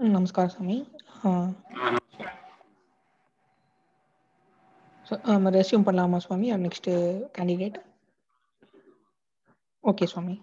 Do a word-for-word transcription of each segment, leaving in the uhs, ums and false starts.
नमस्कार स्वामी. ரெஸ்யூம் பண்ணலாமா சுவாமி? Next candidate. ஓகே சுவாமி.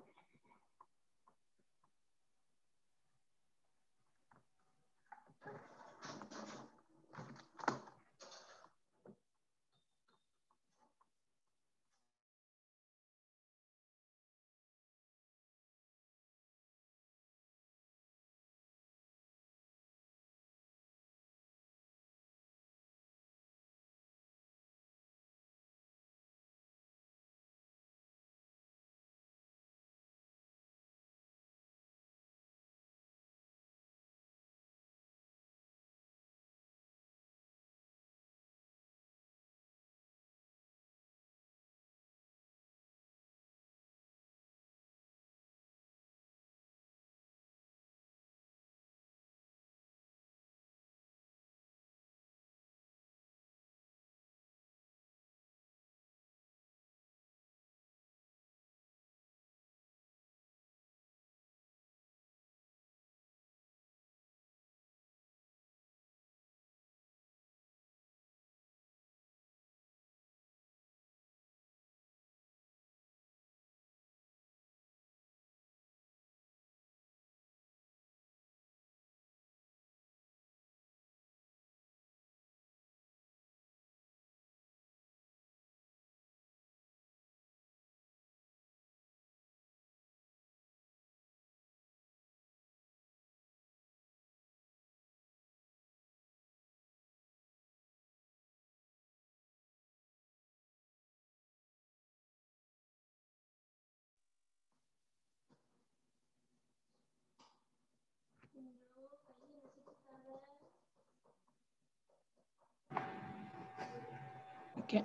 ओके.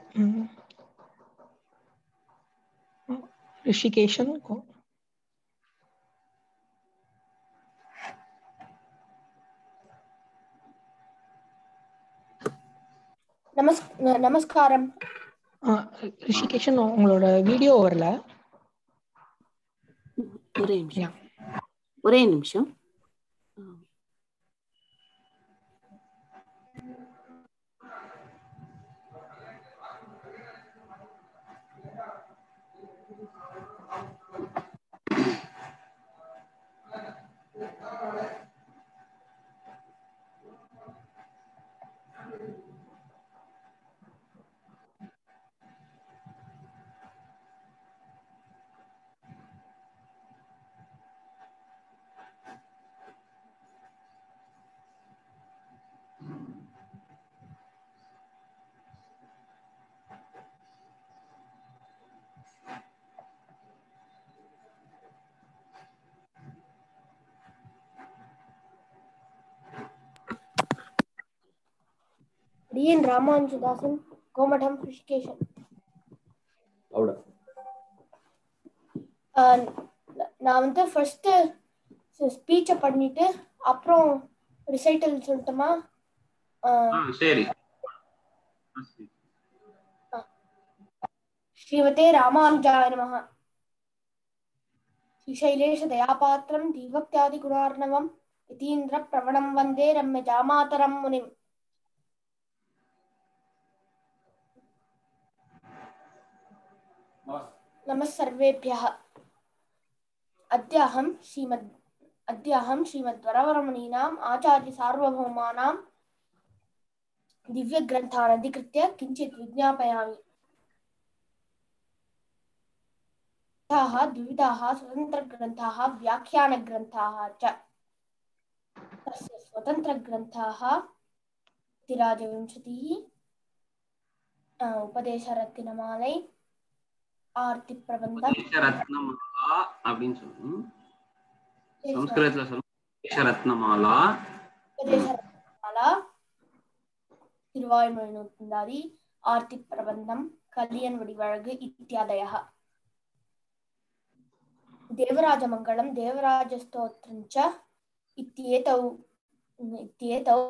ऋषिकेशन को நமஸ் நமஸ்காரம். ரிஷிகேஷன் உங்களோட வீடியோ வரல. ஒரே நிமிஷம் ஒரே நிமிஷம் டிஎன் ராமானுஜதாசன், கோமடம், ரிஷிகேஷன். நான் வந்து ஃபர்ஸ்ட் ஸ்பீச்சை பண்ணிட்டு அப்புறம் ரிசைட்டல் சொல்லட்டுமா? சரி. ஸ்ரீமதே ராமானுஜாய நமஹ. ஸ்ரீசைலேஷ தயாபாத்திரம் தீபக்தியாதி குணார்ணவம் யதீந்திர பிரவணம் வந்தே ரம்ய ஜாமாதரம் முனிம். नमः सर्वेभ्यः. अद्याहं श्रीमद् अद्याहं श्रीमद्वरवरमुनीनाम् आचार्य सार्वभौमानां दिव्यग्रन्थान् अधिकृत्य किञ्चित् विज्ञापयामि. ताः द्विविधाः स्वतन्त्रग्रन्थाः व्याख्यानग्रन्थाः च. तस्य स्वतन्त्रग्रन्थाः तिराजविंशतिः, उपदेशरत्नमालै, आर्ति प्रबंधम, रत्नमाला அப்படினு சொல்லுங்க. சமஸ்கிருதத்துல சொல்லுங்க ரத்னமாலா, उपदेशरत्नमाला, திருவாய்மொழி நூற்றாண்டாதி, आर्ति प्रबंधम, கலியன் வடிவழகு इत्यादयः. देवराजमङ्गलं, देवराजस्तोत्रं च इत्येतौ इत्येतौ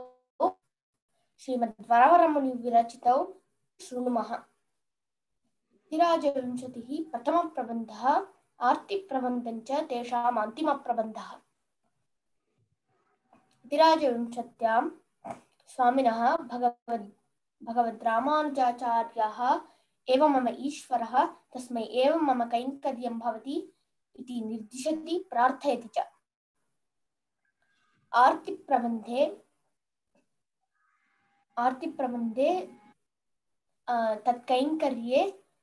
श्रीमद्वरवरमुनिविरचितौ शृणुमः. तिराजविंशतिः प्रथमप्रबन्धः, आर्तिप्रबन्धं च तेषाम् अन्तिमप्रबन्धः. यतिराजविंशत्यां स्वामिनः भगवद् भगवद् रामानुजाचार्यः एव मम ईश्वरः तस्मै एव मम कैङ्कर्यं भवति इति निर्दिशति प्रार्थयति च। आर्तिप्रबन्धे आर्तिप्रबन्धे तत्कैङ्कर्ये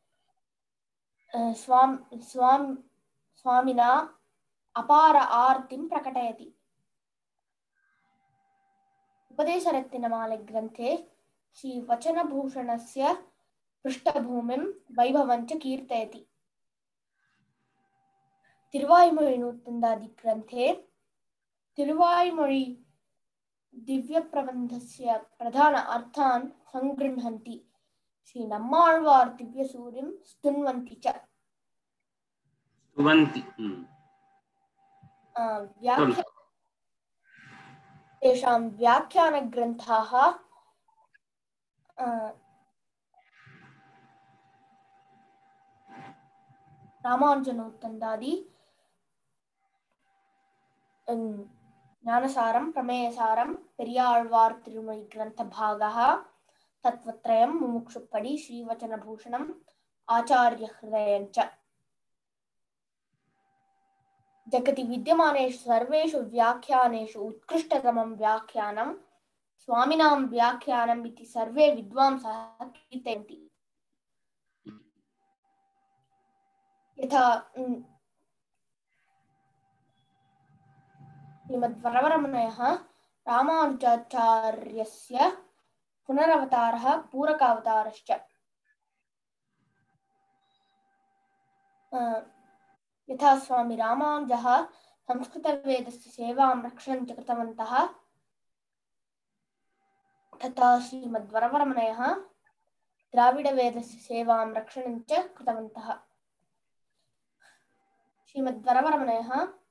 स्वाम स्वाम स्वामिना अपार आर्तिं प्रकटयति। उपदेशरत्नमाले ग्रन्थे श्रीवचनभूषणस्य पृष्ठभूमिं वैभवं च कीर्तयति। तिरुवायुमொழி नूतन्दादि ग्रन्थे तिरुवायुमொழि दिव्यप्रबन्धस्य प्रधान अर्थान् संगृह्णन्ति। श्री नम्माழ்வார் दिव्यसूरिं स्तुन्वन्ति च। स्तुवन्ति व्याख्या तेषां व्याख्यानग्रन्थाः रामानुजनूतन्दादि ज्ञानसारं प्रमेयसारं पेरियाழ்வார் तिरुमொழி ग्रन्थभागः तत्त्वत्रयं मुमुक्षुप्पडि श्रीवचनभूषणम् आचार्यहृदयं च। जगति विद्यमानेषु सर्वेषु व्याख्यानेषु उत्कृष्टतमं व्याख्यानं स्वामिनां व्याख्यानम् इति सर्वे विद्वांसः कीर्तयन्ति। यथा श्रीमद्वरवरमुनयः रामानुजाचार्यस्य पुनरवतारः पूरकावतारश्च। यथा स्वामी रामानुजः संस्कृतवेदस्य सेवां रक्षन् च कृतवन्तः तथा श्रीमद्वरवरमुनयः द्राविडवेदस्य सेवां रक्षणं च कृतवन्तः। श्रीमद्वरवरमुनयः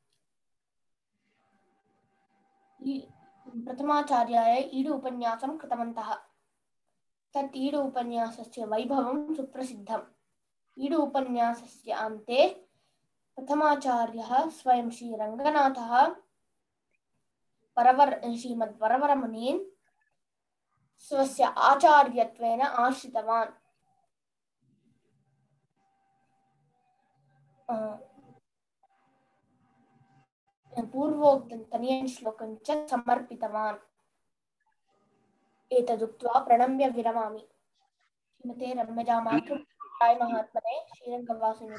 प्रथमाचार्याय ईडु उपन्यासं कृतवन्तः। तत् ईडु उपन्यासस्य वैभवं सुप्रसिद्धम्। ईडु उपन्यासस्य अन्ते प्रथमाचार्यः स्वयं श्रीरङ्गनाथः वरवर श्रीमद्वरवरमुनीन् स्वस्य आचार्यत्वेन आश्रितवान्। पूर्वोक्तं तनीयं श्लोकं च समर्पितवान्। एतदुक्त्वा प्रणम्य विरमामि। श्रीमते रम्यजा मातृभूताय महात्मने श्रीरङ्गवासिने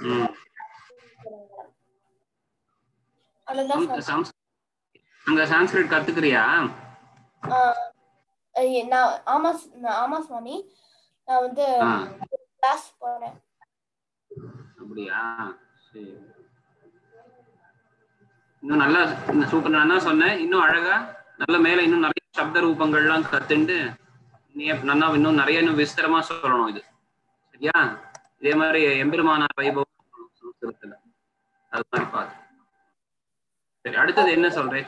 அங்க சான்ஸ்கிரிட் கத்துக்கிறியா? நான் ஆமா ஆமா சுவாமி, நான் வந்து கிளாஸ் போறேன். அப்படியா? சரி. இன்னும் நல்லா சூப்பர். நான் தான் சொன்னேன், இன்னும் அழகா நல்ல மேல இன்னும் நிறைய சப்த ரூபங்கள்லாம் கத்துண்டு நீ நல்லா இன்னும் நிறைய இன்னும் விஸ்தரமா சொல்லணும். இது சரியா? இதே மாதிரி எம்பெருமானார் வைபவம் சம்ஸ்கிருதத்துல அது மாதிரி பாரு. சரி, அடுத்தது என்ன சொல்றேன்?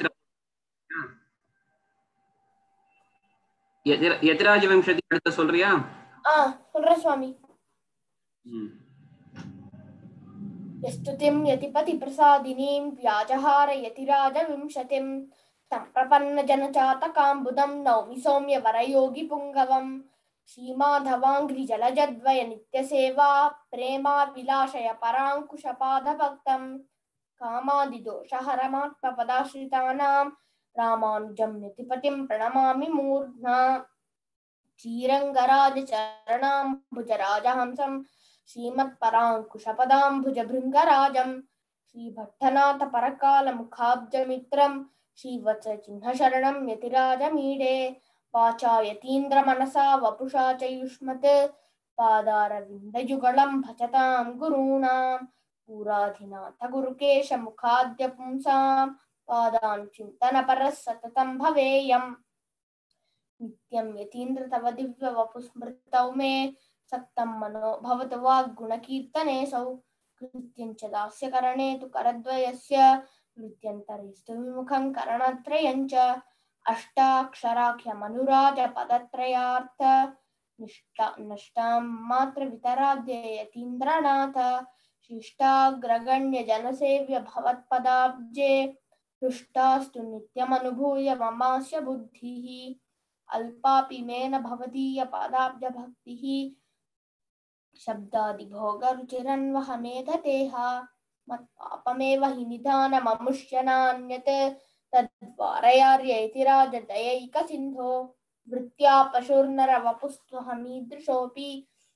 யதிராஜ வம்சதி அடுத்த சொல்றியா? சொல்றேன் சுவாமி. யஸ்துதிம் யதிபதி பிரசாதினீம் வியாஜஹார யதிராஜ விம்சதிம் சம்பிரபன்ன ஜனசாதகாம்புதம் நௌமி சௌமிய வரயோகி புங்கவம் ஸ்ரீமாதவாங்கிரி ஜலஜத்வய நித்யசேவா பிரேமா விலாசய பராங்குஷபாத பக்தம் காமாதிதோஷஹரமாத்மபதாஸ்ரிதானாம் ராமானுஜம் நிதிபதிம் பிரணமாமி மூர்த்னா ஸ்ரீரங்கராஜ சரணாம்புஜராஜஹம்சம் श्रीमत्पराङ्कुशपदाम्बुजभृङ्गराजं श्रीभट्टनाथपरकालमुखाब्जमित्रं श्रीवत्सचिह्नशरणं यतिराजमीडे वाचा यतीन्द्रमनसा वपुषा च युष्मत् पादारविन्दयुगलं भजतां गुरूणां पुराधिनाथ गुरुकेशमुखाद्यपुंसां पादान् चिन्तनपरः सततं भवेयम्। नित्यं यतीन्द्र तव दिव्यवपुस्मृतौ मे सक्तं मनो भवतु वाग्गुणकीर्तनेऽसौ कृत्यं च दास्यकरणे तु करद्वयस्य नृत्यन्तरेस्तु विमुखं करणत्रयं च अष्टाक्षराख्यमनुराजपदत्रयार्थ निष्ठा नष्टां मात्रवितराद्य यतीन्द्रनाथ शिष्टाग्रगण्य जनसेव्य भवत्पदाब्जे हृष्टास्तु नित्यमनुभूय ममास्य बुद्धिः अल्पापि मे न भवदीय पादाब्जभक्तिः शब्दादिभोगरुचिरन्वहमेधतेह मत्पापमेव हि निधानममुष्यनान्यत् तद्वारयार्य इति राजदयैकसिन्धो वृत्त्या पशुर्नरवपुस्त्वहमीदृशोऽपि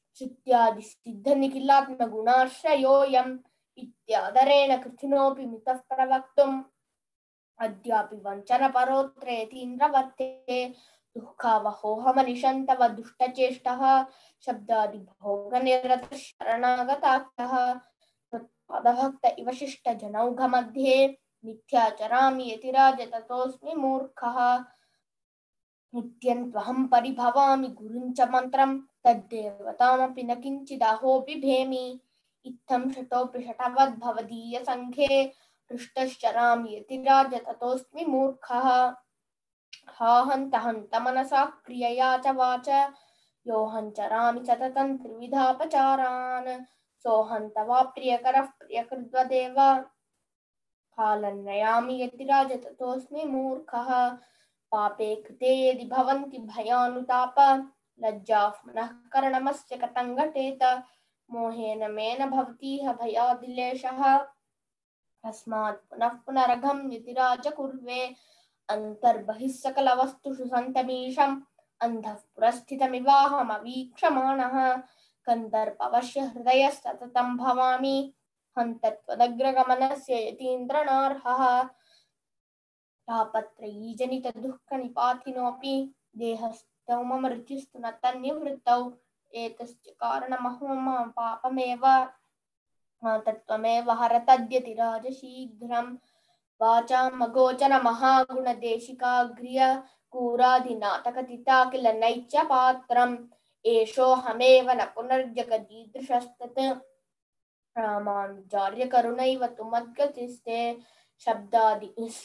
श्रुत्यादिसिद्धनिखिलात्मगुणाश्रयोऽयम् इत्यादरेण कृतिनोऽपि मितः प्रवक्तुम् अद्यापि वञ्चनपरोत्रेतीन्द्रवर्ते दुःखावहोहमनिशन्तव दुष्टचेष्टः शब्दादिभोगनिरतः शरणागताख्यः त्वत्पादभक्त इव शिष्टजनौघमध्ये मिथ्याचरामि यतिराज ततोऽस्मि मूर्खः नित्यन्त्वहं परिभवामि गुरुञ्च मन्त्रं तद्देवतामपि न किञ्चिदहोऽपि भेमि इत्थं शतोऽपि शठवद्भवदीयसङ्घे हृष्टश्चरामि यतिराज ततोऽस्मि मूर्खः हा हन्त हन्त मनसा क्रियया च वाच यो हञ्चरामि सततं त्रिविधापचारान् सोऽहन्त वा प्रियकरः प्रियकृद्वदेव कालन्नयामि यतिराज ततोऽस्मि मूर्खः पापे कृते यदि भवन्ति भयानुताप लज्जाः मनः करणमस्य कथं घटेत मोहेन मेन भवतीह भयादिलेशः तस्मात् पुनः पुनरघं यतिराज कुर्वे अन्तर्बहिः सकलवस्तुषु सन्तमीशम् अन्धः पुरस्थितमिवाहमवीक्षमाणः कन्दर्पवश्य हृदयस्तततं भवामि हन्त त्वदग्रगमनस्य यतीन्द्रनार्हः तापत्रयी जनितदुःखनिपातिनोऽपि देहस्थौ मम रुचिस्तु न तन्निवृत्तौ एतस्य कारणमहो मम पापमेव तत्त्वमेव हर तद्यतिराज शीघ्रं वाचामगोचर महागुणदेशिकाग्र्य कूरादिनाटकतिता किल नैच्च पात्रम् एषोऽहमेव न पुनर्जगदीदृशस्तत् रामानुजार्यकरुणैव तु मद्गतिस्ते शब्दादि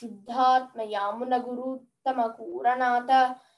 शुद्धात्मयामुनगुरुत्तमकूरनाथ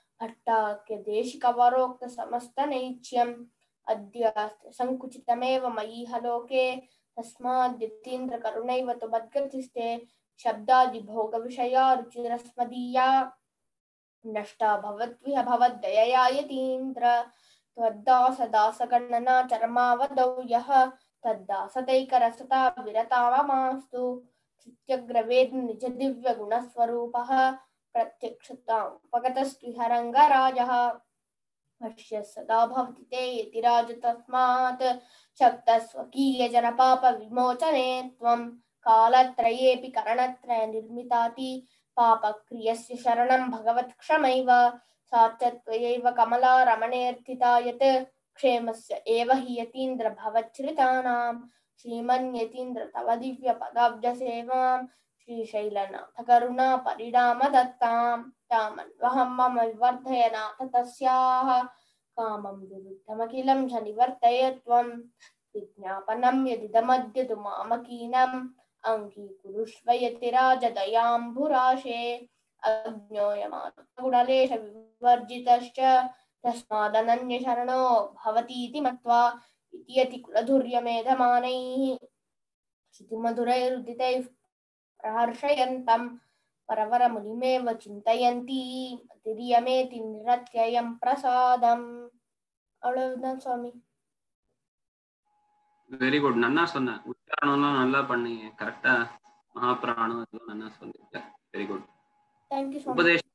भट्टाख्यदेशिकवरोक्तसमस्तनैच्यम् अद्यास्ते संकुचितमेव मयि हलोके तस्माद्यतीन्द्रकरुणैव तु मद्गतिस्ते शब्दादिभोगविषया रुचिरस्मदीया नष्टा भवद्विह भवद्दयया यतीन्द्र त्वद्दासदासगणना चरमावदौ यः तद्दासतैकरसता विरतावमास्तु चित्यग्रवेद् निज दिव्यगुणस्वरूपः प्रत्यक्षतामुपगतस्त्विह रङ्गराजः पश्य सदा भवति ते यतिराज तस्मात् शक्तः स्वकीयजनपापविमोचने त्वं कालत्रयेऽपि करणत्रयनिर्मिताति पापक्रियस्य शरणं भगवत्क्षमैव सा च त्वयैव कमला रमणेऽर्थिता यत् क्षेमस्य एव हि यतीन्द्र भवच्छ्रितानां श्रीमन्यतीन्द्र तव दिव्यपदाब्जसेवां श्रीशैलनाथ करुणा परिणाम दत्तां तामन्वहं मम विवर्धय नाथ तस्याः कामं विरुद्धमखिलं च निवर्तय त्वं विज्ञापनं यदिदमद्य तु मामकीनम् अङ्गीकुरुष्व यतिराज दयाम्भुराशे अज्ञोयमात्मगुणलेश विवर्जितश्च तस्मादनन्यशरणो भवतीति मत्वा इति यति कुलधुर्यमेधमानैः श्रुतिमधुरैरुदितैः प्रहर्षयन्तं परवरमुनिमेव चिन्तयन्ती तिर्यमेति निरत्ययं प्रसादम् அவ்வளவுதான் சுவாமி. வெரி குட், நன்னா சொன்ன. உச்சாரணம்லாம் நல்லா பண்ணீங்க, கரெக்டா மகாபிராணம் இதெல்லாம் நல்லா சொன்னீங்க. Very good. Thank you சுவாமி. உபதேசம்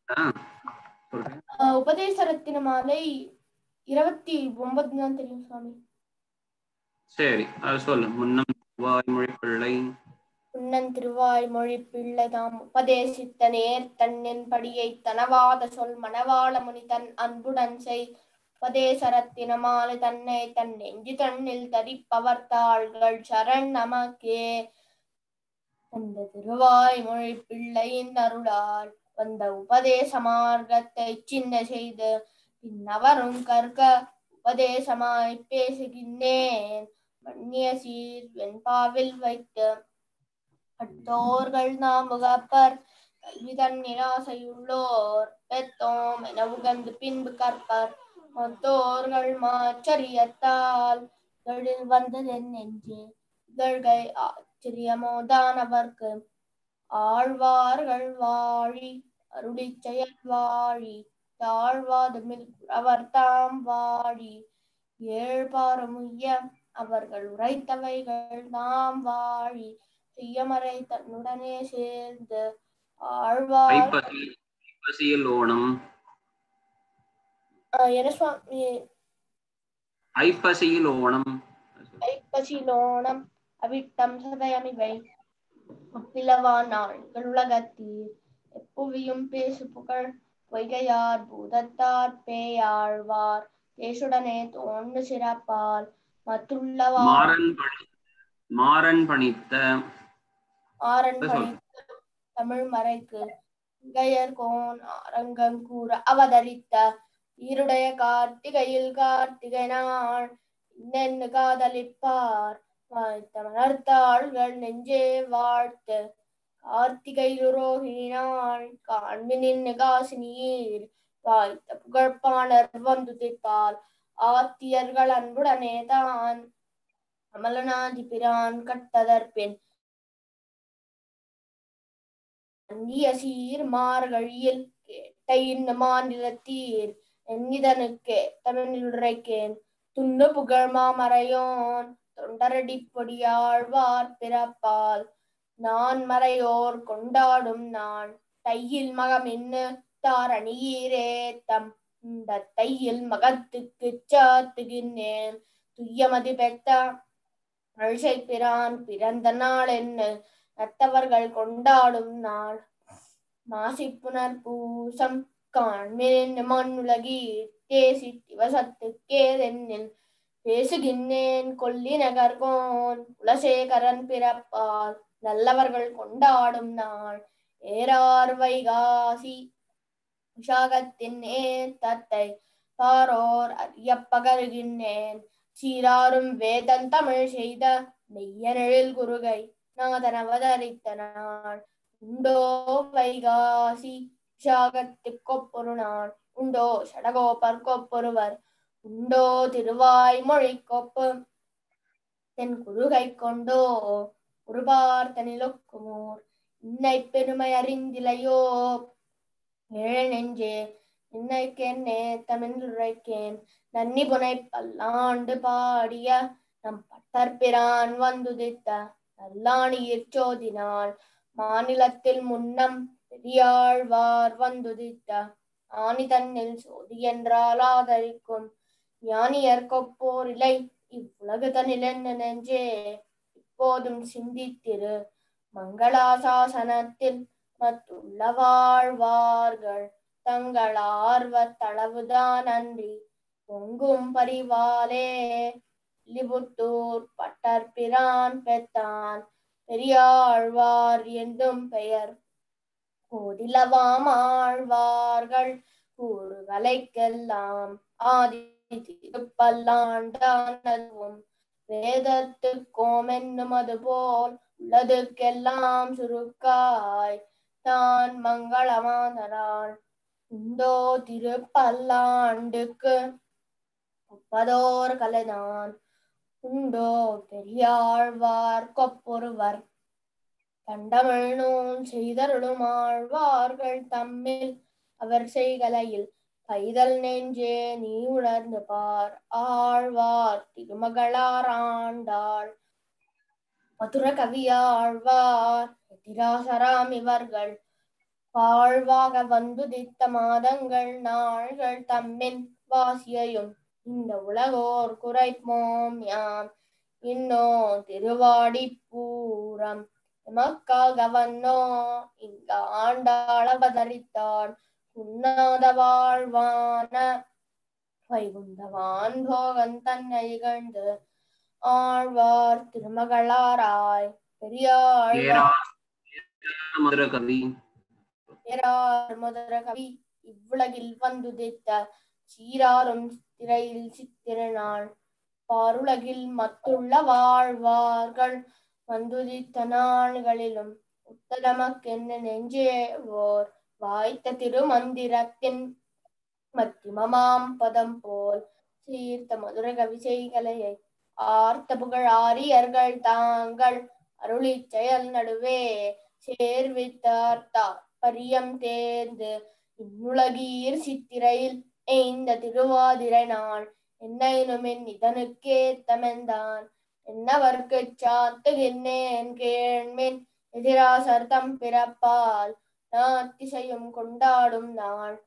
உபதேச ரத்தின மாலை இருபத்தி ஒன்பது தான் தெரியும் சுவாமி. சரி, அது சொல்லு. முன்னம் திருவாய்மொழி பிள்ளை முன்னன் திருவாய்மொழி பிள்ளை தாம் உபதேசித்த நேர் தன்னின் படியை தனவாத சொல் மணவாள முனி தன் அன்புடன் செய் உபதேச ரத்தின மாலை தன்னை தன் நெஞ்சு தன்னில் தரிப்பவர் தாள்கள் சரண் நமக்கே. அந்த திருவாய்மொழி பிள்ளையின் அருளால் வந்த உபதேச மார்க்கத்தை சின்ன செய்து பின்னவரும் கற்க உபதேசமாய் பேசுகின்றேன். மன்னிய சீர் வெண்பாவில் வைத்து பட்டோர்கள் நாம் முகப்பர் கல்வி தன்னில் ஆசையுள்ளோர் பெத்தோம் என உகந்து பின்பு கற்பர் மொத்தோர்கள் மாச்சரியத்தால் வந்ததென் நெஞ்சு இதழ்கை ஆச்சரியமோதானவர்க்கு ஆழ்வார்கள் வாழி அருளிச் செயல் வாழி தாழ்வாதுமில் அவர் தாம் வாழி ஏழ்பாரமுய்ய அவர்கள் உரைத்தவைகள் தாம் வாழி செய்யமறை தன்னுடனே சேர்ந்து ஆழ்வார் ஐப்பசி ஐப்பசியில் ஓணம் என்ன சுவாமி ஐப்பசியில் ஓணம் ஐப்பசிலோணம் அவிட்டம் சதயமிவை ஒப்பிலவான் நாள்கள் உலகத்தீர் எப்புவியும் பேசு புகழ் பொய்கையார் பூதத்தார் பேயாழ்வார் பேசுடனே தோன்று சிறப்பால் மற்றுள்ளவார் மாறன் பணி மாறன் பணித்த ஆரன் பணித்த தமிழ் மறைக்கு கயர்கோன் அரங்கங்கூற அவதரித்த ஈருடைய கார்த்திகையில் கார்த்திகை நாள் இன்னென்னு காதலிப்பார் வாய்த்த மலர்த்தாள்கள் நெஞ்சே வாழ்த்து கார்த்திகை ரோகிணினாள் காண்மினின் காசினீர் வாய்த்த புகழ்பாணர் வந்து திப்பால் ஆத்தியர்கள் அன்புடனே தான் அமலநாதி பிரான் கட்டதற்பின் அந்நிய சீர் மார்கழியில் கேட்ட இன்ன மாநிலத்தீர் என்கிதனுக்கே தமிழில் உரைக்கேன் துண்ணு புகழ் மாமறையோன் தொண்டரடி பொடியாழ்வார் பிறப்பால் நான் மறையோர் கொண்டாடும் நான் தையில் மகமின்னு தாரணியீரேத்தம் இந்த தையில் மகத்துக்கு சாத்துகின்றேன் துய்யமதி பெத்த அழிசை பிரான் பிறந்த நாள் என்ன நத்தவர்கள் கொண்டாடும் நாள் மாசிப்புனர் பூசம் காண்மின் மண்ணுலகீர் தேசி திவசத்துக்கேதென்னில் பேசுகின்றேன் கொல்லி நகர்கோன் குலசேகரன் பிறப்பால் நல்லவர்கள் கொண்டாடும் நாள் ஏறார் வைகாசி உஷாகத்தின் ஏத்தத்தை பாரோர் அறிய பகருகின்றேன் சீராரும் வேதன் தமிழ் செய்த மெய்யனெழில் குருகை நாதன் அவதரித்த நாள் உண்டோ வைகாசி உஷாகத்துக்கொப்பொரு நாள் உண்டோ சடகோபர் கொப்பொருவர் உண்டோ திருவாய்மொழி கொப்பு தென் குருகை கொண்டோ உருபார்த்தனிலொக்குமோர் இன்னை பெருமை அறிந்திலையோ ஏழை நெஞ்சே இன்னைக்கென்னே தமிழுரைக்கேன் நன்னி புனை பல்லாண்டு பாடிய நம் பட்டர்பிரான் வந்துதித்த நல்லாணியிற் சோதினாள் மாநிலத்தில் முன்னம் பெரியாழ்வார் வந்துதித்த ஆணி தன்னில் சோதி என்றால் ஆதரிக்கும் ஞானியர் கொப்போர் இலை இவ்வுலகு தனில் என்ன நெஞ்சே இப்போதும் சிந்தித்திரு மங்களாசாசனத்தில் மற்றுள்ள வாழ்வார்கள் தங்கள் ஆர்வத் தளவுதான் அன்றி பொங்கும் பரிவாலே லிபுத்தூர் பட்டர்பிரான் பெத்தான் பெரியாழ்வார் என்றும் பெயர் கோதிலவாம் ஆழ்வார்கள் கூறுகளைக்கெல்லாம் ஆதி திருப்பல்லாண்டானதுவும் வேதத்துக்கோம் என்னும் அதுபோல் உள்ளதுக்கெல்லாம் சுருக்காய் தான் மங்களமாதரால் உண்டோ திருப்பல்லாண்டுக்கு ஒப்பதோர் கலைதான் உண்டோ பெரியாழ்வார் கொப்பொருவர் கண்டமிழ் நூல் செய்தருளும் ஆழ்வார்கள் தம்மில் அவர் செய்கலையில் பைதல் நெஞ்சே நீ உணர்ந்து பார் ஆழ்வார் திருமகளார் ஆண்டாள் மதுர கவியாழ்வார் எதிராசராம் இவர்கள் வாழ்வாக வந்துதித்த மாதங்கள் நாள்கள் தம்மின் வாசியையும் இந்த உலகோர் குறைப்போம் யாம் இன்னோ திருவாடி பூரம் எமக்காக வந்தோ இங்க ஆண்டாள் அவதரித்தாள் உண்ணாத வாழ்வான வைகுந்தவான் போகன் தன்னை இகழ்ந்து ஆழ்வார் திருமகளாராய் பெரியாழ்வார் மதுர கவி மதுர கவி இவ்வுலகில் வந்துதித்த சீராரும் திரையில் சித்திரனாள் பாருலகில் மத்துள்ள வாழ்வார்கள் வந்துதித்த நாள்களிலும் உத்தரமக்கென்ன நெஞ்சே ஓர் வாய்த்த திருமந்திரத்தின் மத்திமமாம் பதம் போல் சீர்த்த மதுர கவிசைகளையை ஆர்த்த புகழ் ஆரியர்கள் தாங்கள் அருளி செயல் நடுவே சேர்வித்தார்த்தா பரியம் தேர்ந்து இந்னுலகீர் சித்திரையில் எய்ந்த திருவாதிரை நாள் என்னைனுமென் இதனுக்கேத்தமென்தான் என்னவர்க்குச் சாத்துகின்னேன் கேள்மின் எதிராசர்தம் பிறப்பால் நாத்திசையும் கொண்டாடும் நாள்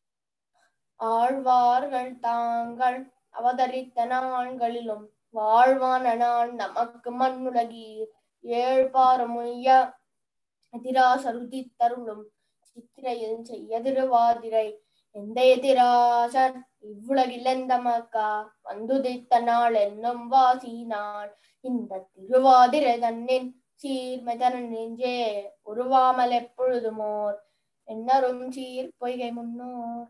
ஆழ்வார்கள் தாங்கள் அவதரித்த நாள்களிலும் வாழ்வான நாள் நமக்கு மண்ணுலகீர் ஏழ்பாரமுய்ய எதிராசருதி தருளும் சித்திரையில் செய்ய திருவாதிரை எந்த எதிராசர் இவ்வுலகில் எந்த மக்கா வந்துதித்த நாள் என்னும் வாசி நாள் இந்த திருவாதிரை தன்னின் சீர்மெதன நெஞ்சே உருவாமல் எப்பொழுதுமோர் என்னரும் சீர் பொய்கை முன்னோர்.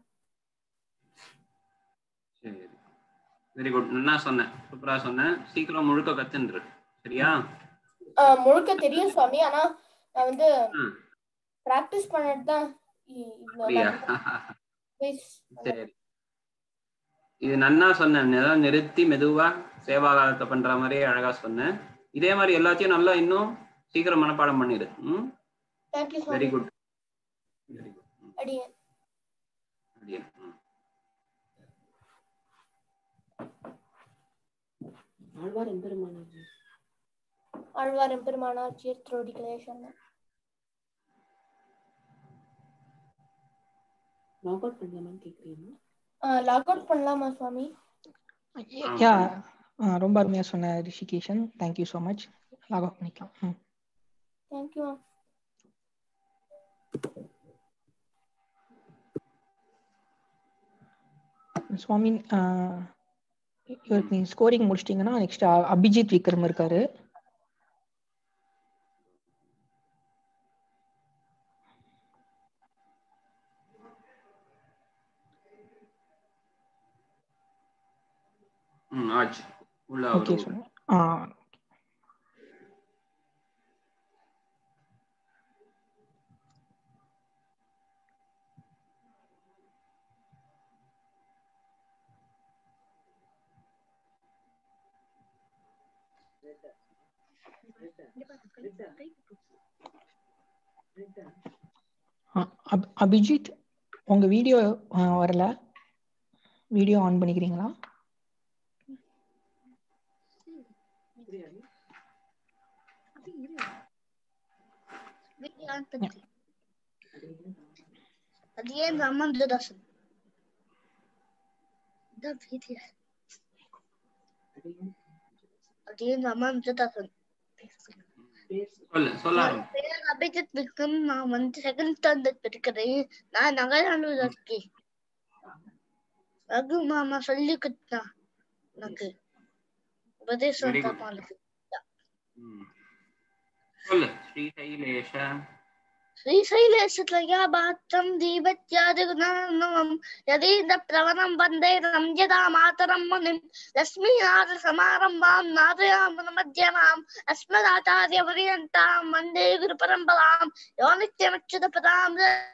சரி, வெரி குட். நல்லா சொன்னேன், சூப்பரா சொன்னேன். சீக்கிரம் முழுக்க கத்துன்று. சரியா? முழுக்க தெரியும் சுவாமி, ஆனா நான் வந்து பிராக்டிஸ் பண்ணிட்டு தான் சரி. இது நன்னா சொன்னேன். ஏதாவது நிறுத்தி மெதுவா சேவாகாலத்தை பண்ற மாதிரியே அழகா சொன்னேன். இதே மாதிரி எல்லாத்தையும் நல்லா இன்னும் சீக்கிரம் மனப்பாடம் பண்ணிடு. ம், வெரி குட், வெரி குட். அடியேன் அடியேன். ஆழ்வார் எம்பெருமானார் ஆழ்வார் எம்பெருமானார் திருவடிகளே சரணம். லாக் அவுட் பண்ணலாமான்னு கேக்குறீங்களா? லாக் அவுட் பண்ணலாமா சுவாமி? யா, ரொம்ப அருமையா சொன்ன Rishikeshan. Thank you so much. Log out பண்ணிக்கலாம். ம், தேங்க்யூ. சுவாமி இவருக்கு நீங்க ஸ்கோரிங் முடிச்சிட்டீங்கன்னா நெக்ஸ்ட் அபிஜித் விக்ரம் இருக்காரு. ம், ஆச்சு. உள்ள ஓகே அவரு. சுவாமி. ஆ அபிஜித், உங்க வீடியோ வரல. வீடியோ ஆன் பண்ணிக்கிறீங்களா? அபிஜித் விக்ரம். நான் வந்து செகண்ட் ஸ்டாண்டர்ட் படிக்கிறேன். நான் நகரானூர்ல இருக்கேன். ரகு மாமா சொல்லி கொடுத்தா எனக்கு உபதேசம். ஸ்ரீசைலேஷ श्रीशैलेशतया भात्रं दीपत्यादिगुणार्णवं यदीन्द्र प्रवरं वन्दे रम्यता मातरं मुनिं लक्ष्मीनाथसमारम्भां नाथयामुनमध्यमाम् अस्मदाचार्यपर्यन्तां वन्दे गुरुपरम्परां यो नित्यमच्युतपदां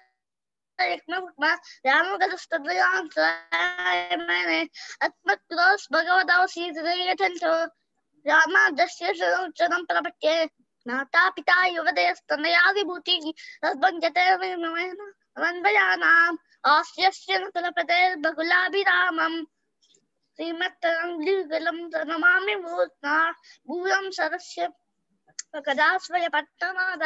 अस्मत्कुलोस् भगवतौ श्रीधरेयथन्तो रामादस्य शरणं प्रपद्ये नाता पिता युवदयस्तनयादिभूति तद्भञ्जते वन्वयानाम् आस्यस्य नकुलपतेर्बकुलाभिरामम् श्रीमत्तरङ्गिगलं नमामि मूर्ध्ना भूयं सरस्य कदास्वय पट्टनाद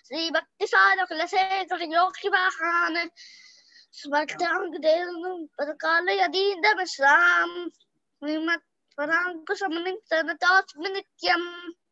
श्रीभक्तिसारकुलशेखरयोगिवाहान् स्मर्ताङ्गदेवं परकालयदीन्दमिश्राम् श्रीमत्पराङ्कुशमुनिं तनतोऽस्मि नित्यम्.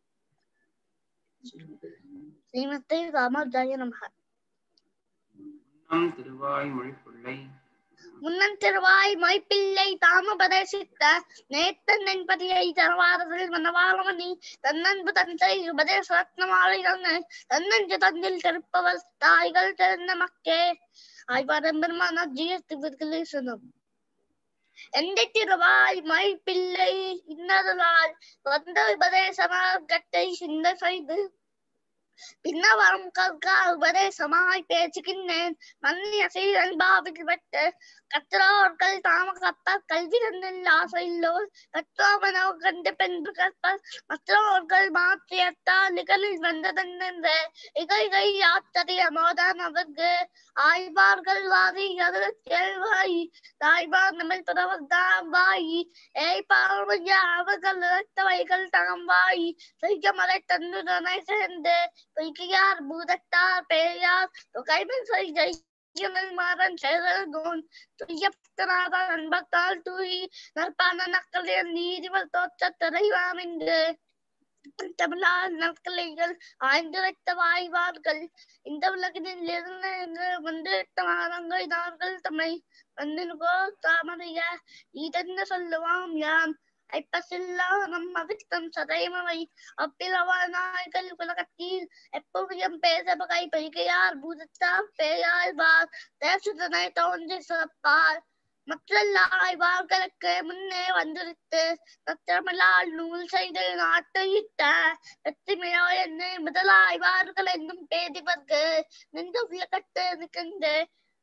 ஸ்ரீமதே ராமானுஜாய நமஹ. முன்னம் திருவாய் மொழிப்பிள்ளை முன்னன் திருவாய் மொழிப்பிள்ளை தாமுபதேசித்த நேத்தன் என்பதியை தரவாரதில் மனவாளமணி தன்னன்பு தந்தை உபதேச ரத்னமாலை தன்னை தன்னஞ்சு தந்தில் திருப்பவர் தாய்கள் தெரிந்த மக்கே. ஆய்வாரம்பெருமானார் ஜீயத்திற்கு சொன்னோம். எந்த திருவாய் மொழிப்பிள்ளை இன்னதலால் வந்த உபதேச மார்க்கத்தை சிந்த செய்து பின்னவரம் கற்கா உபதேசமாய் பேசுகின்றேன் மன்னிய சீரன் பாவிக்கப்பட்டு கற்றோர்கள் தாம கற்பார் கல்வி தந்தில் ஆசையில்லோர் கற்றோமனோ கண்டு பென்று கற்பர் மற்றோர்கள் மாற்றியத்தால் நிகழில் வந்ததென்று இகை ஆச்சரிய மோதான் அவர்க்கு ஆய்வார்கள் வாரி அது கேள்வாய் தாய்பார் நம்மை தொடர்தான் வாய் ஏய்பார்வைய அவர்கள் இழைத்தவைகள் தாம் வாய் செய்ய மலை தந்துடனை சேர்ந்து பொய்கையார் பூதத்தார் பேயார் கைமன் செய்கை மாறன் செயல்கோன் துய்யப்பட்டனாதான் அன்பத்தால் தூய் நற்பான நக்களில் நீதிவர் தோற்ற திரைவாமின்று தமிழால் நற்கலைகள் ஆய்ந்துரைத்த வாய்வார்கள் இந்த உலகினில் இருந்து வந்துவிட்ட மாதங்கள் நார்கள் தம்மை வந்திருக்கோ தாமரைய இதென்ன சொல்லுவாம் யாம் ஐப்பசில்லா நம் அவித்தம் சதைமவை அப்பிலவா நாய்கள் உலகத்தில் எப்பொழுதும் பேசபகை பெய்கையார் பூதத்தார் பேயாழ்வார் தேசுதனை தோன்றி சிறப்பார் மற்றல்லாய்வார்களுக்கு முன்னே வந்துரித்து தமிழால் நூல் செய்து நாட்டையிட்ட வெற்றிமையோ என்னை முதலாய்வார்கள் என்னும் பேதிவர்க்கு நின்று உலகத்து நிற்கின்ற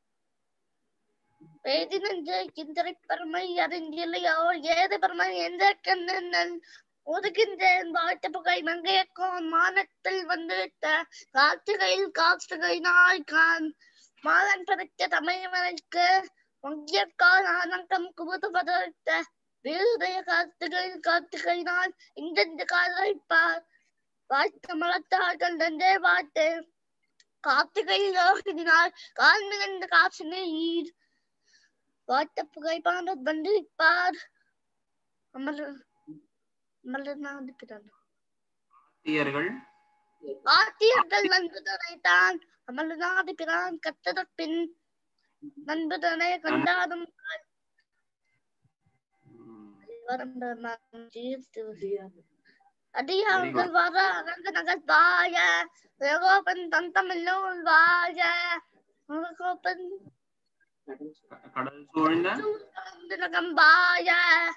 பேதி நின்று கிந்தரை பெருமை அறிந்தில்லையோ ஏது பெருமை எந்த கண்ணன் ஒதுக்கின்றேன் வாழ்த்து புகை மங்கையக்கோன் மானத்தில் வந்துவிட்ட கார்த்திகையில் கார்த்திகை நாய் கான் மாதன் பறித்த தமிழனுக்கு வங்கியக்கால் ஆனந்தம் குமுது பதவித்த வீருடைய கார்த்திகையில் கார்த்திகை நாள் இந்த காதலிப்பார் வாழ்த்து மலத்தார்கள் நன்றே வாழ்த்து கார்த்திகையில் யோகினால் கால் மிகுந்த காசினை ஈர் வாட்ட புகைப்பான வந்திருப்பார் அமர் அமர்நாதிக்கிறார் ஆத்தியர்கள் ஆத்தியர்கள் நண்புதனைத்தான் அமர்நாதிக்கிறான் கத்தத பின் நண்புதனை கண்டாடும் அடியார்கள் வர அரங்க நகர்வாய ரகோபன் தந்தமில்லோல் வாய ரகோபன் கடல் சூழ்ந்த நகம்பாய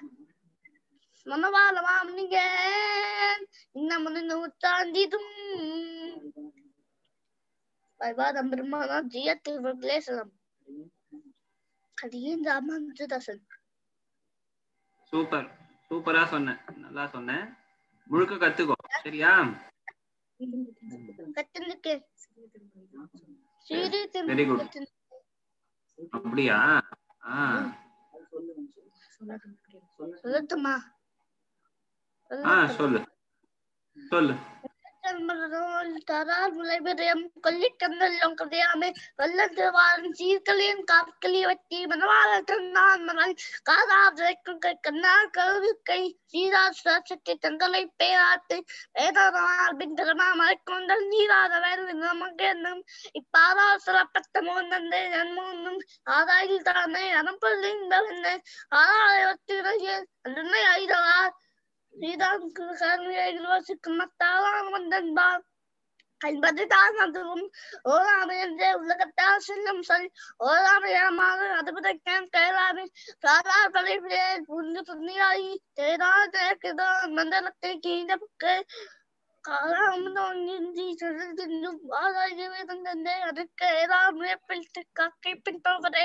மனவாளமாம் நீங்க இன்னும் நூற்றாண்டிதும் வைவாதம் பிரம்மானா ஜியத்தில் விக்லேசனம் அடியின் ராமானுஜதாசன் சூப்பர் சூப்பரா சொன்ன நல்லா சொன்ன முழுக்க கத்துக்கோ சரியா கத்துனுக்கு வெரி குட் அப்படியா ஆஹ் சொல்லட்டுமா ஆஹ் சொல்லு சொல்லு தரார் முளைபெறியம் கொல்லிக்கந்தெல்லாம் கதையாமே வல்லவாரன் சீர்களையும் காற்களி வட்டி மனவாளன் நான் மகள் காதாவிரைக்கும் கை கண்ணார் கருவிக்கை சீரா சுராட்சத்தை தங்களை பேராட்டு வேதாரமால் பிந்தரமா மறைக்கொண்டல் நீராத வேறு நமக்கென்னும் இப்பாரா சிறப்பட்ட மோந்தே நன்மோன்னும் ஆதாயில் தானே அனப்பொழிந்தவென்ன ஆதாய வட்டிடையே அன்னை ஐதவார் ஸ்ரீராமுக்கு கருணையில் வசிக்கும் மத்தாவான் வந்தன்பார் என்பதுதான் அதுவும் ஓராமை என்றே உலகத்தால் செல்லும் சொல் ஓராமையமாக அதுபதைக்கான் கைலாமை சாதார் படைப்பிலே புரிந்து துணியாயி தேரா தேக்கிதோ மண்டலத்தை கீழப்புக்கு காலாமி சொல்லும் ஆதாயவே தந்தே அதுக்கு ஏதாமே பிடித்து காக்கை பின்பவரே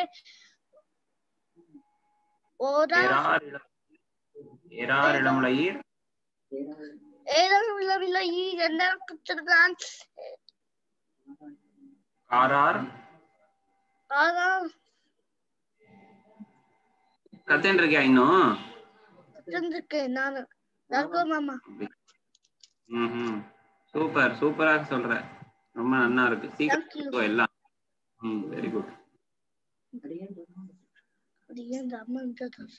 ஓரா ஏறாரிளமுலையீர் ஏறாரிளமுலையீர் என்றான் காரார் காரார் கத்துன்னு இருக்கியா இன்னும் கத்துருக்கேன் நானு ரகு மாமா ம் சூப்பர் சூப்பரா சொல்ற ரொம்ப நல்லா இருக்கு சீக்கிரம் எல்லாம் ம் வெரி குட் அடியேன் ராமானுஜதாஸ்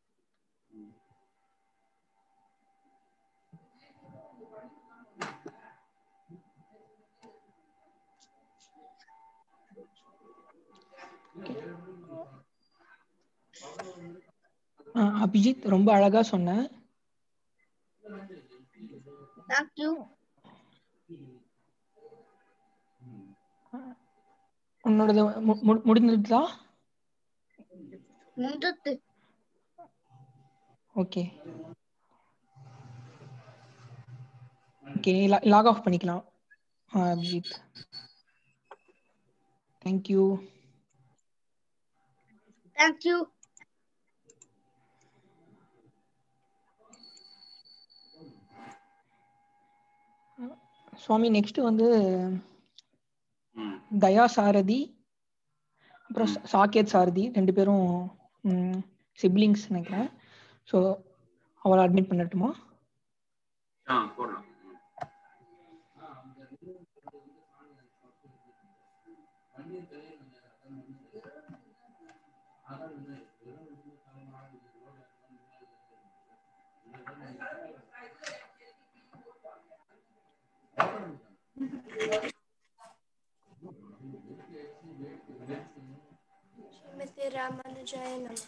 அபிஜித் ரொம்ப அழகா சொன்ன. Thank you. உன்னோடது முடிஞ்சிட்டா? முடிஞ்சிட்டு. ஓகே ஓகே லாக் ஆஃப் பண்ணிக்கலாம். Abhijit. Thank you. Thank you. சுவாமி நெக்ஸ்ட் வந்து தயா சாரதி அப்புறம் சாகேத் சாரதி ரெண்டு பேரும் சிப்லிங்ஸ் நினைக்கிறேன். ஸோ அவளை அட்மிட் பண்ணட்டுமா? ஆ போடலாம். श्रीमते रामानुजाय नमः.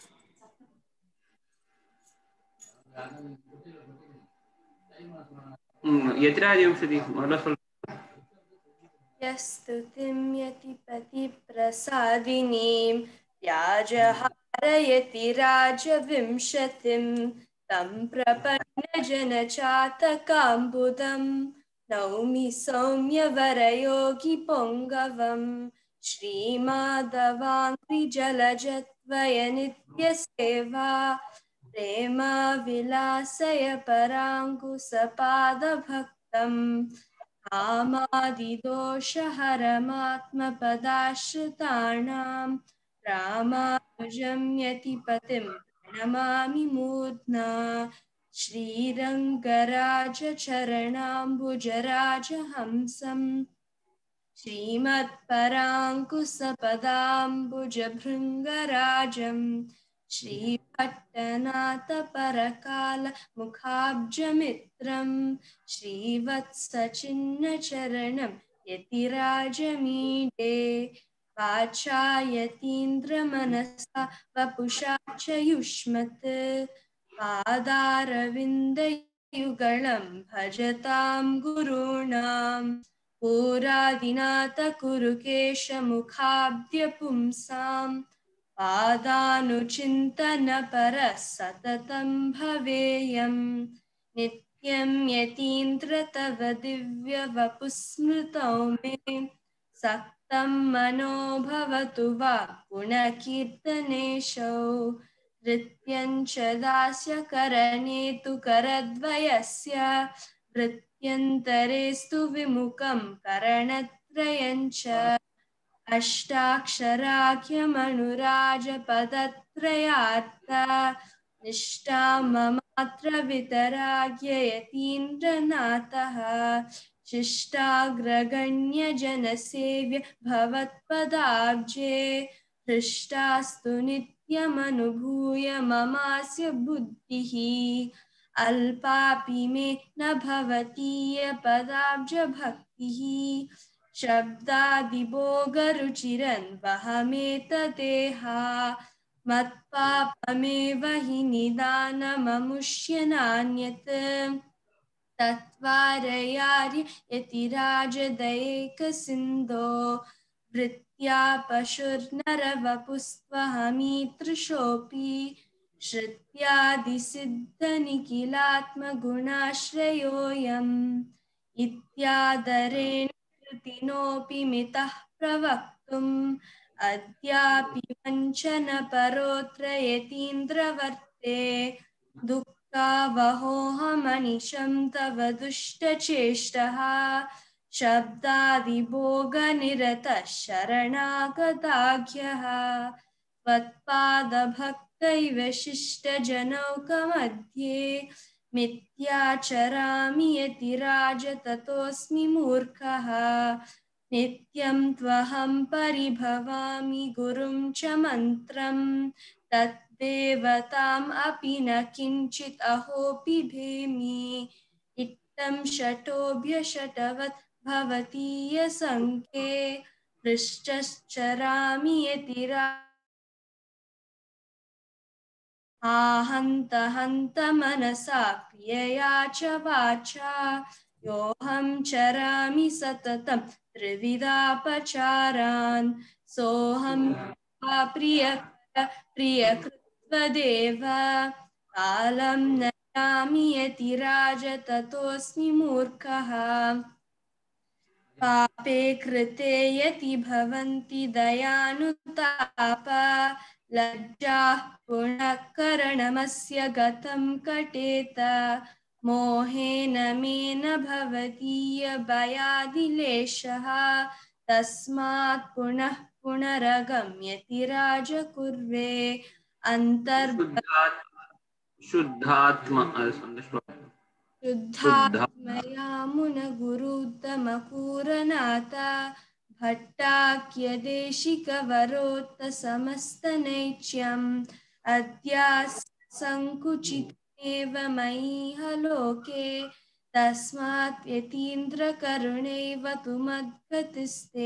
यतिराजविंशति முதல்ல சொல்லுங்க. यस्तुतिं यतिपतिप्रसादिनीं व्याजहारयति राजविंशतिं तं प्रपन्नजनचातकाम्बुदं नौमि सौम्यवरयोगिपुङ्गवं श्रीमाधवाङ्घ्रिजलजत्वयनित्यसेवा प्रेमाविलासय पराङ्कुशपादभक्तम् कामादिदोषहरमात्मपदाश्रिताणां रामानुजं यतिपतिं प्रणमामि मूर्ध्ना. श्रीरङ्गराजचरणाम्बुजराजहंसं श्रीमत्पराङ्कुशपदाम्बुजभृङ्गराजं श्रीभट्टनाथपरकालमुखाब्जमित्रं श्रीवत्सचिह्नचरणं यतिराजमीडे. वाचायतीन्द्रमनसा वपुषा च युष्मत् पादारविन्दयुगलं भजतां गुरूणां पुरादिनाथ कुरुकेशमुखाब्द्यपुंसां पादानुचिन्तनपरः सततं भवेयं. नित्यं यतीन्द्र तव दिव्यवपुस्मृतौ मे सक्तं मनो भवतु वाक्गुणकीर्तनेशौ. नृत्यं च दास्यकरणे तु करद्वयस्य वृत्यन्तरेस्तु विमुखं करणत्रयं च. अष्टाक्षराख्यमनुराजपदत्रयार्थ निष्ठां ममात्र वितराग्य यतीन्द्रनाथः. शिष्टाग्रगण्यजनसेव्य भवत्पदाब्जे हृष्टास्तु नित्यमनुभूय ममास्य बुद्धिः. अल्पापि मे न भवतीय पदाब्जभक्तिः शब्दादिभोगरुचिरन्वहमेतदेहा मत्पापमेव हि निदानममुष्य नान्यत्. तत्त्वारयार्य यतिराजदयैकसिन्धो वृत्त्या पशुर्नरवपुस्त्वहमीदृशोऽपि श्रुत्यादिसिद्धनिखिलात्मगुणाश्रयोऽयम्. इत्यादरेण कृतिनोऽपि मितः प्रवक्तुम् अद्यापि वञ्चनपरोऽत्र यतीन्द्रवर्ते. दुःखावहोऽहमनिशं तव दुष्टचेष्टः शब्दादिभोगनिरतः शरणागताख्यः. त्वत्पादभक्तैव शिष्टजनौकमध्ये मिथ्याचरामि यतिराज ततोऽस्मि मूर्खः. नित्यं त्वहं परिभवामि गुरुं च मन्त्रं तद्देवताम् अपि न किञ्चित् अहोऽपि भेमि. इत्थं शतोभ्यशतवत् भवतीयसङ्ख्ये हृष्टश्चरामि यतिराज आहन्त हन्त मनसा क्रियया च वाचा योऽहं चरामि सततं त्रिविधापचारान्. सोऽहं प्रियकर प्रियकृत्वदेव कालं नयामि यतिराज ततोऽस्मि मूर्खः. पापे कृते यति भवन्ति दयानुताप लज्जाः पुनः करणमस्य गतं कटेत मोहेन मेन भवतीय भयादिलेशः तस्मात् पुनः पुनरगम्यति राजकुर्वे अन्तर् शुद्धात्मा शुद्धात्मया मुनगुरुतमकूरनाथ भट्टाख्यदेशिकवरोत्तसमस्तनैच्यम् अद्यासङ्कुचितमेव मयि लोके तस्मात् यतीन्द्रकरुणैव तु मद्गतिस्ते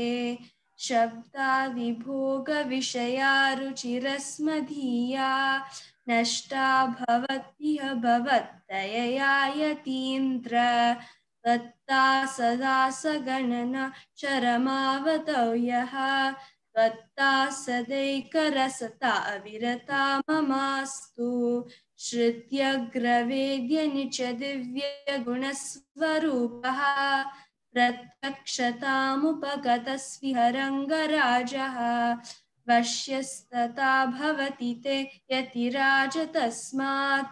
शब्दादिभोगविषया रुचिरस्मदीया नष्टा भवत्यह भवत्तयया यतीन्द्र त्वत्ता सदा सगणना चरमावतौ यः त्वत्ता सदैकरसता अविरता ममास्तु श्रुत्यग्रवेद्यनिच दिव्यगुणस्वरूपः प्रत्यक्षतामुपगतस्विहरङ्गराजः वश्यस्तथा भवति ते यतिराज तस्मात्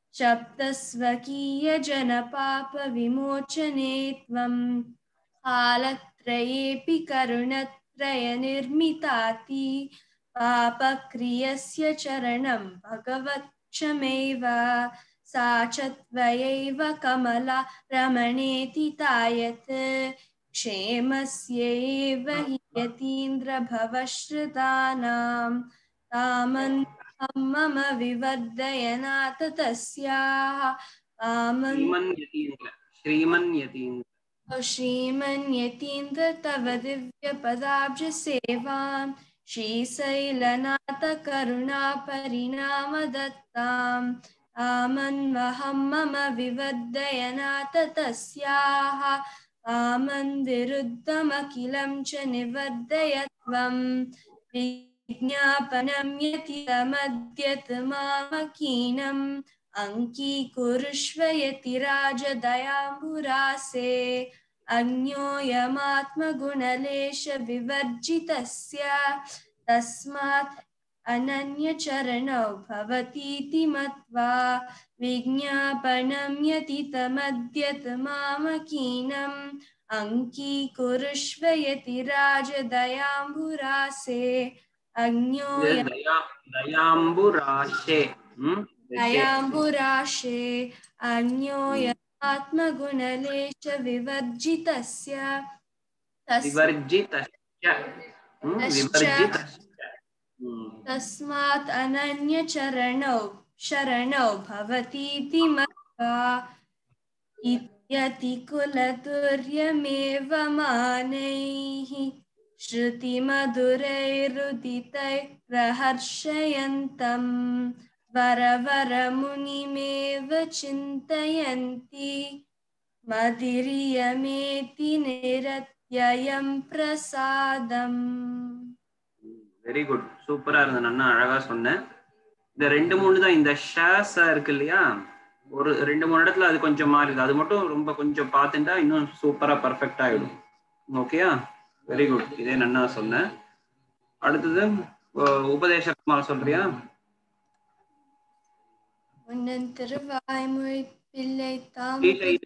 शब्दस्वकीयजनपापविमोचने त्वं कालत्रयेऽपि करुणत्रयनिर्मिताति पापक्रियस्य चरणं भगवत्क्षमैव सा च त्वयैव कमला रमणेति तायत् क्षेमस्यैव हि यतीन्द्रभवश्रुतानां तामन्तं मम विवर्धयनाथ तस्याः कामन् श्रीमन्यतीन्द्र तव दिव्यपदाब्जसेवां श्रीशैलनाथ करुणापरिणामदत्तां तामन्वहं मम विवर्धयनाथ तस्याः कामन् विरुद्धमखिलं च निवर्धय त्वं विज्ञापनं यतितमद्यत मामकीनम् अङ्कीकुरुष्व यतिराजदयाम्बुरासे अन्योयमात्मगुणलेशविवर्जितस्य तस्मात् अनन्यचरणौ भवतीति मत्वा विज्ञापनं यतितमद्यत मामकीनम् अङ्कीकुरुष्व यतिराजदयाम्बुरासे अन्योय दयाम्बुराशे दयाम्बुराशे अन्योयमात्मगुणलेशविवर्जितस्य तस्मात् अनन्यचरणौ शरणौ भवतीति मत्वा यतिकुलतुर्यमेव मानैः श्रुतिमधुरैरुदितैः प्रहर्षयन्तम् वरवरमुनिमेव चिन्तयन्ति मदिरियमेति निरत्ययं प्रसादम्. வெரி குட், சூப்பரா இருந்தது, நன்னா அழகா சொன்னேன். இந்த ரெண்டு மூணு தான் இந்த ஷாஸ் இருக்கு இல்லையா, ஒரு ரெண்டு மூணு இடத்துல அது கொஞ்சம் மாறிடுது, அது மட்டும் ரொம்ப கொஞ்சம் பார்த்துட்டா இன்னும் சூப்பரா பர்ஃபெக்ட் ஆயிடும். ஓகேயா, வெரி குட், இதே நன்னா சொன்னேன். அடுத்தது உபதேசமா சொல்றியா? திருவாய்மொழி பிள்ளை தாம்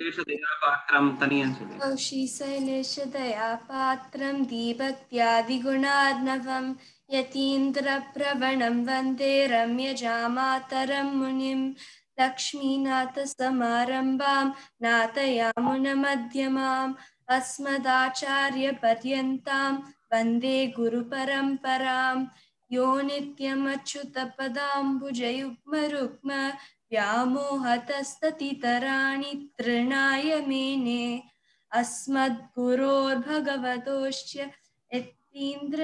ஸ்ரீசைலேஷதயா பாத்திரம் தீபக்தியாதிகுணார்ணவம் யதீந்திர பிரவணம் வந்தே ரம்யஜாமாதரம் முனிம் லக்ஷ்மீநாத சமாரம்பாம் நாதயாமுன மத்யமாம் அஸ்மதாச்சார்ய பர்யந்தாம் வந்தே குரு பரம்பராம் யோ நித்யமச்சுத பதாம்புஜயுக்ம ருக்ம व्यामोहतस्ततितराणि तृणाय मेने अस्मद्गुरोर्भगवतोश्च यतीन्द्र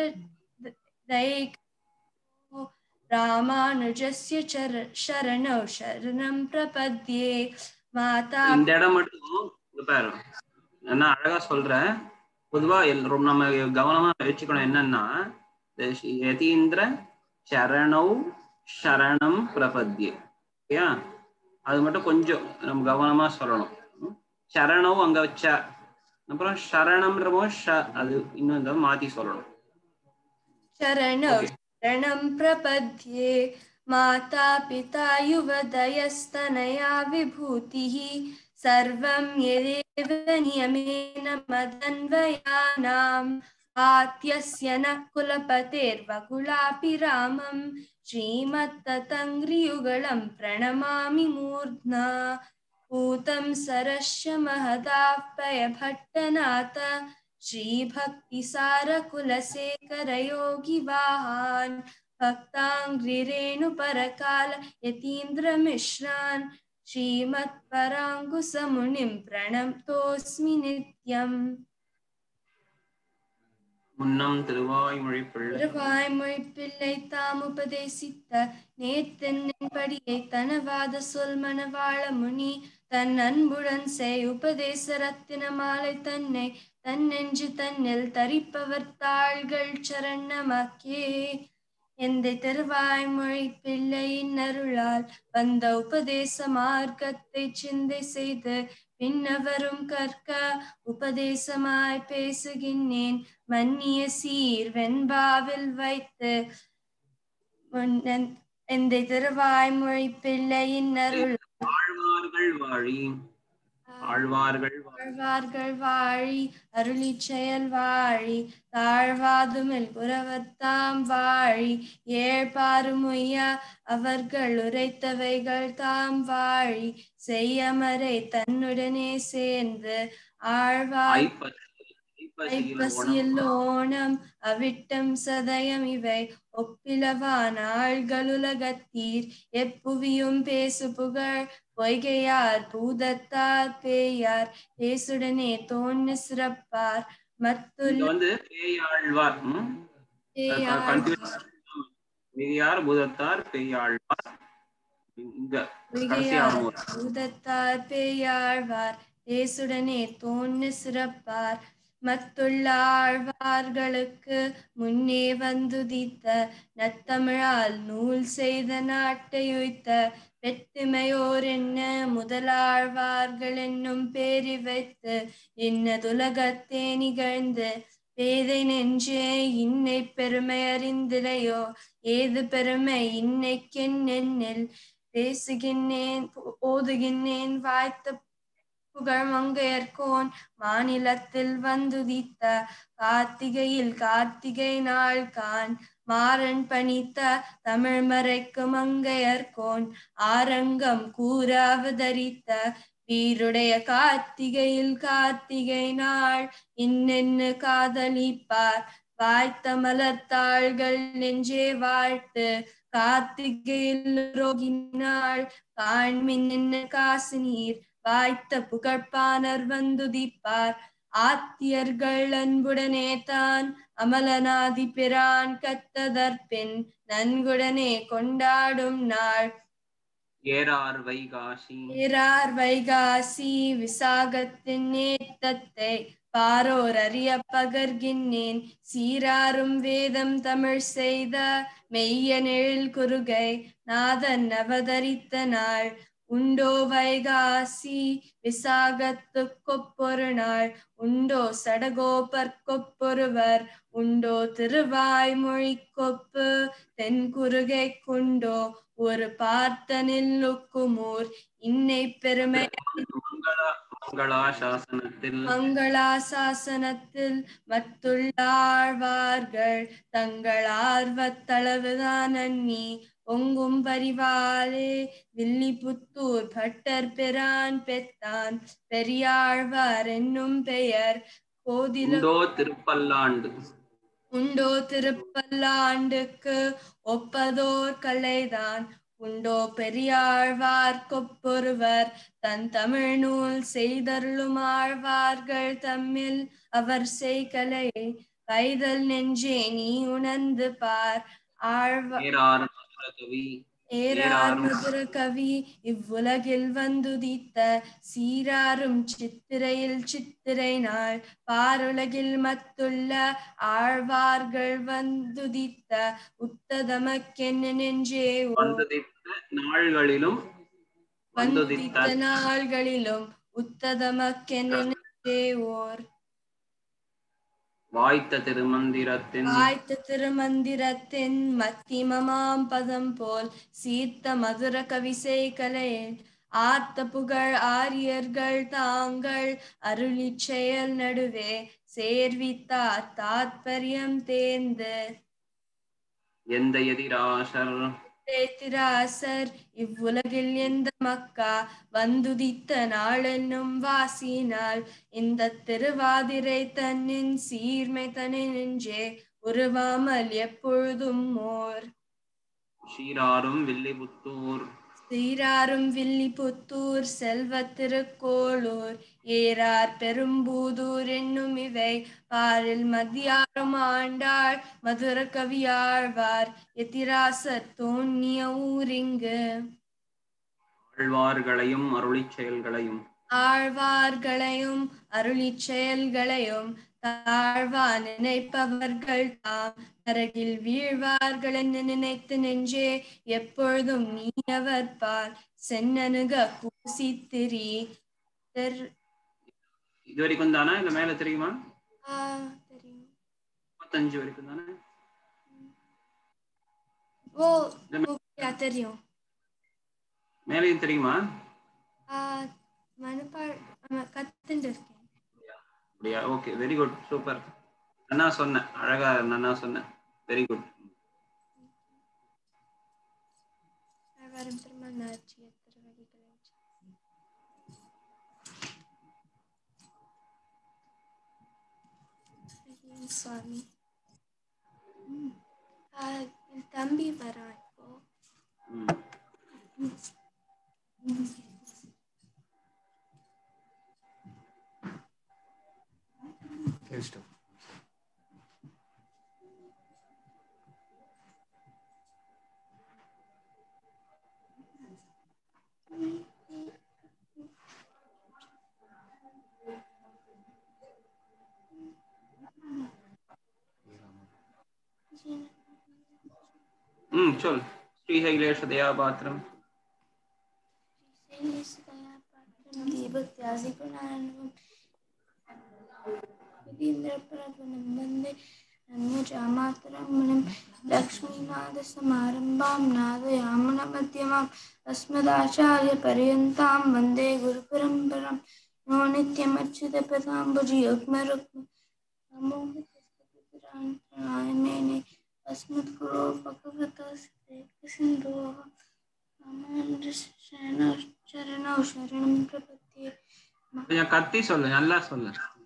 दैको रामानुजस्य शरणौ शरणं प्रपद्ये माता. இந்த இடம் மட்டும் பாரு, நான் அழகா சொல்றேன். பொதுவா நம்ம கவனமா வச்சுக்கணும் என்னன்னா, யதீந்திர சரணௌ சரணம் பிரபத்யே, அது மட்டும் கொஞ்சம் நம்ம கவனமா சொல்லணும். சரணம் அங்க வச்சா அப்புறம் சரணம்ன்றமோ அது இன்னும் மாத்தி சொல்லணும். शरणौ शरणं प्रपद्ये माता पिता युवदयस्तनया विभूतिः सर्वं यदेव नियमेन मदन्वयानाम् आत्यस्य न कुलपतेर्वकुलापि रामं श्रीमत्ततङ्घ्रियुगलं प्रणमामि मूर्ध्ना पूतं सरश्च महदाप्यभट्टनाथ श्रीभक्तिसारकुलशेखर योगिवाहान् भक्ताङ्घ्रिरेणुपरकाल यतीन्द्रमिश्रान् श्रीमत्पराङ्कुशमुनिं प्रणतोऽस्मि नित्यम्. முன்னம் திருவாய்மொழி பிள்ளை திருவாய்மொழி பிள்ளை தாம் உபதேசித்த நேத்தென்னின் படியை தனவாத சொல் மணவாள முனி தன் அன்புடன் செய் உபதேச ரத்தின மாலை தன்னை தன்னெஞ்சு தன்னில் தரிப்பவர் தாள்கள் சரணமாக்கே. எந்தை திருவாய்மொழி பிள்ளையின் அருளால் வந்த உபதேச மார்க்கத்தை சிந்தை செய்து பின்னவரும் கற்க உபதேசமாய் பேசுகின்றேன் மன்னிய சீர் வெண்பாவில் வைத்து. எந்தை திருவாய்மொழி பிள்ளையின் அருள் ஆழ்வார்கள் வாழி ஆழ்வார்கள் ஆழ்வார்கள் வாழி அருளி செயல் வாழி தாழ்வாதுமில் புறவர்தாம் வாழி ஏழ்பாறுமுய்யா அவர்கள் உரைத்தவைகள் தாம் வாழி செய்யமறை தன்னுடனே சேர்ந்து ஆழ்வார் ஐப்பசியில் ஓணம் அவிட்டம் சதயம் இவை ஒப்பிலவான ஆள்களுலகத்தீர் எப்புவியும் பேசு புகழ் பொய்கையார் பூதத்தார் பேயார் பேசுடனே தோன்னு சிறப்பார் மத்துள்ள பேயாழ்வார் பேயார் பூதத்தார் பேயாழ்வார் பூதத்தார் பேயாழ்வார் பேசுடனே தோன்னு சிறப்பார் மத்துள்ள ஆழ்வார்களுக்கு முன்னே வந்துதித்த நத்தமிழால் நூல் செய்த நாட்டையுய்த்த வெற்றிமையோர் என்ன முதலாழ்வார்கள் என்னும் பேரி வைத்து இன்னதுலகத்தே நிகழ்ந்து பேதை நெஞ்சே இன்னை பெருமை அறிந்திலையோ ஏது பெருமை இன்னைக்கென்னென்னில் பேசுகின்றேன் ஓதுகின்றேன் வாய்த்த புகழ் மங்கையர்கோன் மாநிலத்தில் வந்துதித்த கார்த்திகையில் கார்த்திகை நாள் கான் மாறன் பணித்த தமிழ் மறைக்கு மங்கையர்கோன் ஆரங்கம் கூற அவதரித்த வீருடைய கார்த்திகையில் கார்த்திகை நாள் இன்னென்னு காதலிப்பார் வாய்த்த மலர்த்தாள்கள் நெஞ்சே வாழ்த்து கார்த்திகையில் ரோகினாள் காண்மின் காசு நீர் வாய்த்த புகழ்ப்பானர் வந்துதிப்பார் ஆத்தியர்கள் அன்புடனே தான் அமலநாதி பிரான் கத்ததற்பின் நன்குடனே கொண்டாடும் நாள் ஏறார் வைகாசி ஏறார் வைகாசி விசாகத்தின் நேத்தத்தை பாரோர் அறிய பகர்கின்றேன் சீராரும் வேதம் தமிழ் செய்த மெய்ய நெழில் குறுகை நாதன் அவதரித்த நாள் உண்டோ வைகாசி விசாகத்துக்கொப்பொரு நாள் உண்டோ சடகோபர்க்கொப்பொருவர் உண்டோ திருவாய்மொழி கொப்பு தென் குறுகை குண்டோ ஒரு பார்த்தனில் உக்குமூர் இன்னை பெருமை மங்களாசாசனத்தில் மங்களாசாசனத்தில் மத்துள்ளாழ்வார்கள் தங்கள் ஆர்வத்தளவுதான் அன்னி ஒங்கும் பரிவாலே வில்லிபுத்தூர் பட்டர் பெறான் பெத்தான் பெரியாழ்வார் என்னும் பெயர் கோதிலோ திருப்பல்லாண்டு உண்டோ திருப்பல்லாண்டுக்கு ஒப்பதோர் கலைதான் உண்டோ பெரியாழ்வார் கொப்பொருவர் தன் தமிழ் நூல் செய்தருளும் ஆழ்வார்கள் தம்மில் அவர் செய்கலையை கைதல் நெஞ்சே நீ உணர்ந்து பார் ஆழ்வார் ஏறார் மதுர கவி இவ்வுலகில் வந்துதித்த சீராரும் சித்திரையில் சித்திரை நாள் பாருலகில் மத்துள்ள ஆழ்வார்கள் வந்துதித்த உத்ததமக்கென்ன நெஞ்சே நாள்களிலும் வந்துதித்த நாள்களிலும் உத்ததமக்கென்ன நெஞ்சே ஓர் வாய்த்த திருமந்திரத்தின் வாய்த்த திருமந்திரத்தின் மத்திமமாம் பதம் போல் சீர்த்த மதுர கவிசை கலையில் ஆர்த்த புகழ் ஆரியர்கள் தாங்கள் அருளிச் செயல் நடுவே சேர்வித்தார் தாத்பரியம் தேர்ந்து எந்த எதிராசர் திராசர் இவ்வுலகில் எந்த மக்கா வந்துதித்த நாளென்னும் வாசினால் இந்த திருவாதிரை தன்னின் சீர்மை தனி நெஞ்சே உருவாமல் எப்பொழுதும் மோர் சீராரும் வில்லிபுத்தூர் சீராரும் வில்லிபுத்தூர் செல்வ திருக்கோளூர் ஏறார் பெரும்பூதூர் என்னும் இவை பாரில் மதியாரும் ஆண்டாள் மதுர கவியாழ்வார் எதிராசர் தோன்னிய ஊரிங்கு ஆழ்வார்களையும் அருளிச் செயல்களையும் ஆழ்வார்களையும் அருளிச் செயல்களையும் தாழ்வா நினைப்பவர்கள் தாம் நரகில் வீழ்வார்கள் என்று நினைத்து நெஞ்சே எப்பொழுதும் நீ அவர் பால் சென்னனுக கூசி திரி இது வரைக்கும் தானே இல்ல மேல தெரியுமா? தெரியும். முப்பத்தஞ்சு வரைக்கும் தானே? ஓ தெரியும். மேலையும் தெரியுமா? மனப்பாட கத்துட்டு இருக்கேன். அப்படியா? Okay, very good, super. நன்னா சொன்ன, அழகா நன்னா சொன்ன, வெரி குட். சுவாமி தம்பி வரான் இப்போ. ம் சொல். ஸ்ரீசைலேஷ தயாபாத்திரம் लक्ष्मीनाथसमारम्भां नादयामुनमध्यमाम् अस्मदाचार्यपर्यन्तां वन्दे गुरुपरम्परां यो नित्यमच्युतपदाम्बुजयुग्मरुक्ममेने अस्मद्गुरो भगवतोऽस्तेकसिन्धोः चरणौ शरणं प्रपद्ये. கொஞ்சம் கத்தி சொல்லு, நல்லா சொல்லு.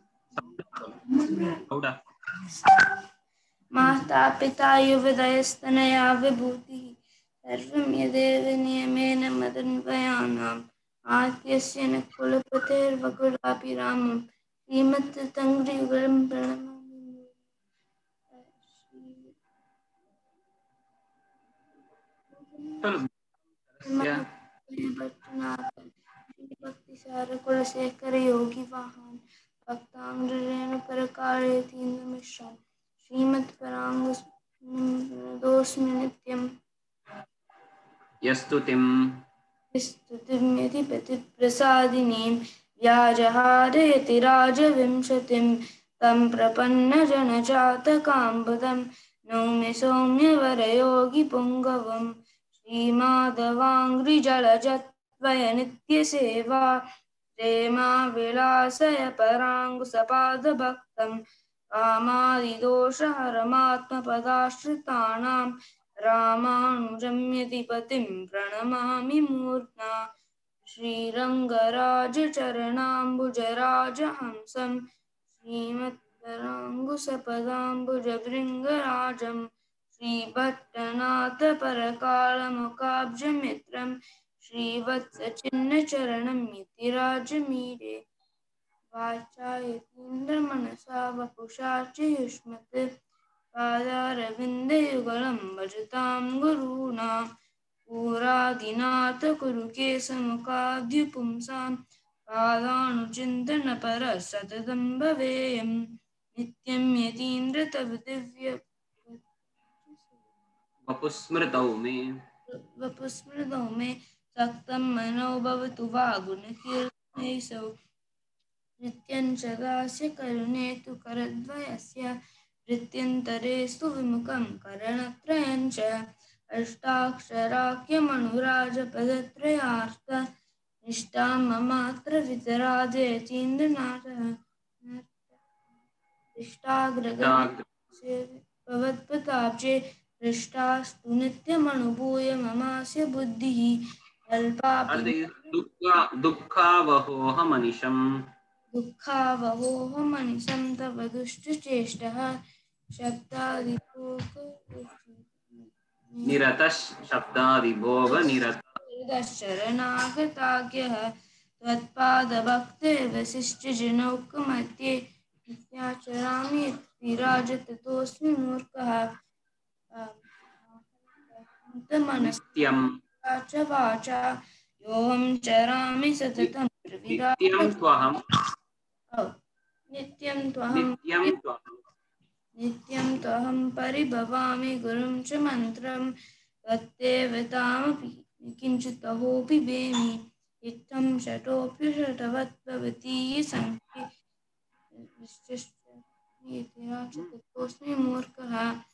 माता पिता युवदयस्तनया विभूतिः सर्वं यदेव नियमेन मदन्वयानाम् आद्यस्य न कुलपतेर्वकुलापि रामं श्रीमत्तङ्घ्रियुगलं प्रणमामि. भक्तिसार कुलशेखर योगी वाहन भक्तांग्रेणुपरकालेतीन्द्रमिश्रं श्रीमत्पराङ्गुसोऽस्मि नित्यं यस्तुतिं स्तुतिं यतिपतिप्रसादिनीं व्याजहारयति राजविंशतिं तं प्रपन्नजनजातकाम्बदं नौमि सौम्यवरयोगिपुङ्गवं श्रीमाधवाङ्घ्रिजलजत्वय नित्यसेवा प्रेमा विलासय पराङ्गुसपादभक्तं कामादिदोषहरमात्मपदाश्रितानां रामानुजं यतिपतिं प्रणमामि मूर्ध्ना श्रीरङ्गराजचरणाम्बुजराजहंसं श्रीमत्पराङ्गुसपदाम्बुजभृङ्गराजं श्रीभट्टनाथपरकालमुकाब्जमित्रं श्रीवत्सचिह्नचरणं यतिराजमीडे वाचा यतीन्द्रमनसा वपुषा च युष्मत् पादारविन्दयुगलं भजतां गुरूणां पुरादिनाथ कुरुकेशमुखाद्युपुंसां पादानुचिन्तनपरः सततं भवेयं नित्यं यतीन्द्र तव दिव्य वपुस्मृतौ मे वपुस्मृतौ मे सक्तं मनो भवतु वा गुणकीर्तनेषु नित्यं च दास्य करुणे तु करद्वयस्य वृत्त्यन्तरेस्तु विमुखं करणत्रयं च अष्टाक्षराख्यमनुराजपदत्रयार्थ निष्ठां ममात्र वितराजयतीन्द्रनाथः इष्टाग्रगण्य भवत्प्रताब्जे दृष्टास्तु नित्यमनुभूय ममास्य बुद्धिः अल्पापि दुःखावहोह मनिषम् दुःखावहोह मनिषं तव दुष्टचेष्टः शब्दादिभोग निरतः शब्दादिभोग निरतः शरणागताज्ञः त्वत्पादभक्तिर्वसिष्ठजनौकमध्ये नित्याचरामि विराज ततोऽस्मि मूर्खः नित्यं च वाचा योऽहं चरामि सततं नित्यं त्वहं नित्यं त्वहं नित्यं त्वहं नित्यं त्वहं परिभवामि गुरुं च मन्त्रं त्वत्तेवतामपि किञ्चिदहोऽपि भेमि इत्थं षटोऽपि षटवद्भवति सङ्ख्ये ततोऽस्मि मूर्खः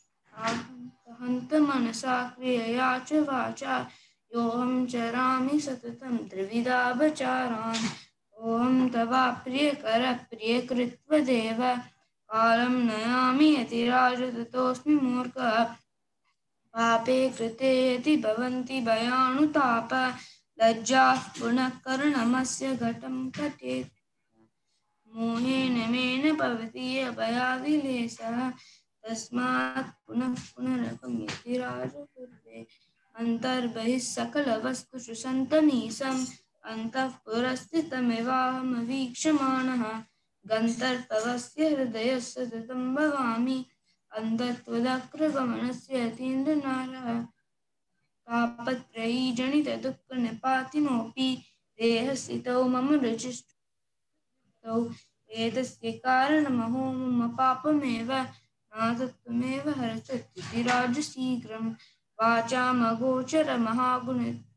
हन्तमनसा क्रियया च वाचा योऽहं चरामि सततं त्रिविधापचारान् ओहं तवा प्रियकर प्रियकृत्वदेव कालं नयामि यतिराज ततोऽस्मि मूर्खः पापे कृते यति भवन्ति भयानुताप लज्जाः पुनः करुणमस्य घटं कटेत् मोहेन मेन भवति अभयाविलेशः तस्मात् पुनः पुनरकं यतिराज कुर्वे अन्तर्बहिः सकलवस्तुषु सन्तमीशम् अन्तः पुरस्थितमिवाहमवीक्षमाणः गन्तर्पवस्य हृदयस्य सततं भवामि अन्तत्वदग्रगमनस्य यतीन्द्रनाथः तापत्रयी जनितदुःखनिपातिनोऽपि देहस्थितौ मम रुचिष्टौ वेदस्य कारणमहो मम पापमेव नाथत्वमेव हरचत्युतिराज शीघ्रं वाचामगोचरमहागुण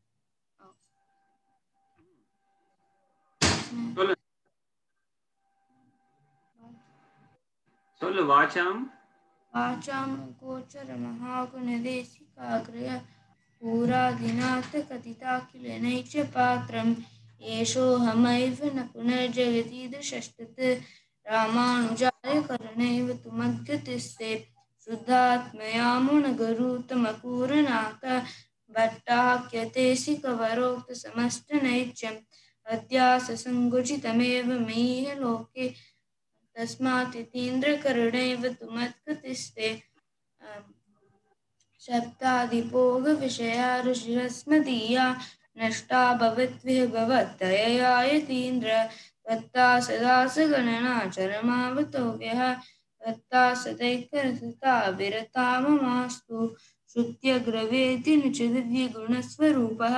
சொல்லு வாச்சாம் वाचाम गोचर महागुणदेशिकाग्रय पूरादिनाथ कथिताखिल नैच पात्रम् एषोऽहमैव न पुनर्जगतीदृशस्तत् रामानुजाय करुणैव तु मद्गतिस्ते शुद्धात्मया मुनगरुतमपूरनाथ भट्टाख्यतेशिकवरोक्तसमस्तनैत्यम् अध्याससङ्कुचितमेव मयि लोके तस्मात् यतीन्द्रकरुणैव तु मद्गतिस्ते शब्दादिभोगविषया ऋषिरस्मदीया नष्टा भवद्भिः भवद्दयया यतीन्द्र तत्ता सदा सगणना चरमावतोव्यः तत्ता सदैकरसता विरता ममास्तु श्रुत्यग्रवेति न च दिव्यगुणस्वरूपः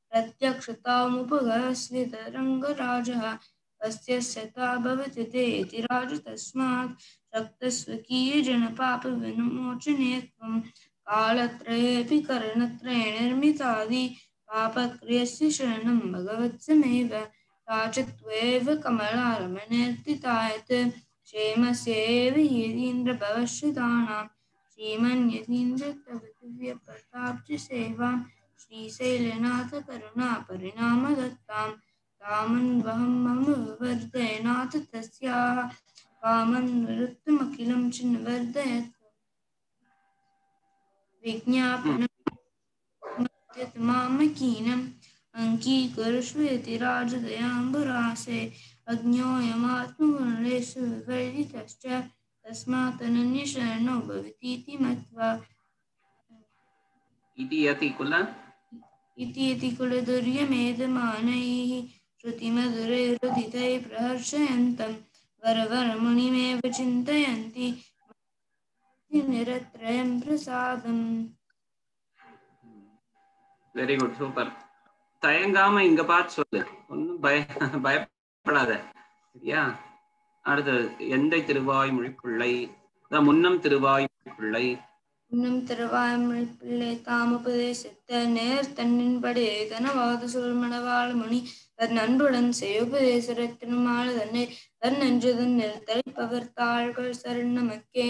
प्रत्यक्षतामुपगस्वितरङ्गराजः अस्य सता भवति ते यतिराज तस्मात् शक्तस्वकीयजनपापविमोचने त्वं कालत्रयेऽपि करणत्रये निर्मितादि पापक्रियस्य शरणं भगवत्समेव सा च त्वयैव कमला रमणेऽर्थितायत् क्षेमस्यैव यतीन्द्रभवश्रितानां श्रीमन्यतीन्द्र तव दिव्यप्रताब्जसेवां श्रीशैलनाथ करुणा परिणामदत्तां तामन्वहं मम विवर्धयनाथ तस्याः कामन्वरुत्तमखिलं च निवर्धयत् विज्ञापनमामकीनम् अङ्गीकुरुष्व यतिराजदयाम्बुरासे अज्ञोऽयमात्मगुणेषु विवर्जितश्च तस्मात् अनन्यशरणो भवतीति मत्वा इति यति कुल इति यति कुलदुर्यमेधमानैः श्रुतिमधुरैरुदितैः प्रहर्षयन्तं वरवरमुनिमेव चिन्तयन्ति निरत्रयं प्रसादम्. Very good super. தயங்காம இங்க பார்த்து சொல்லு, ஒன்னும் பய பயப்படாத சரியா. அடுத்தது எந்தை திருவாய்மொழி பிள்ளை, முன்னம் திருவாய்மொழி பிள்ளை இன்னும் திருவாய்மொழி பிள்ளை தாமுபதேசித்த நேர் தன்னின்படி தனவாது சுழ்மணவாள் மணி தன் அன்புடன் செய்யுபதேசரத்தினுமாள் தன்னை தன் நன்று தன்னில் தரிப்பவர் தாள்கள் சரணமக்கே.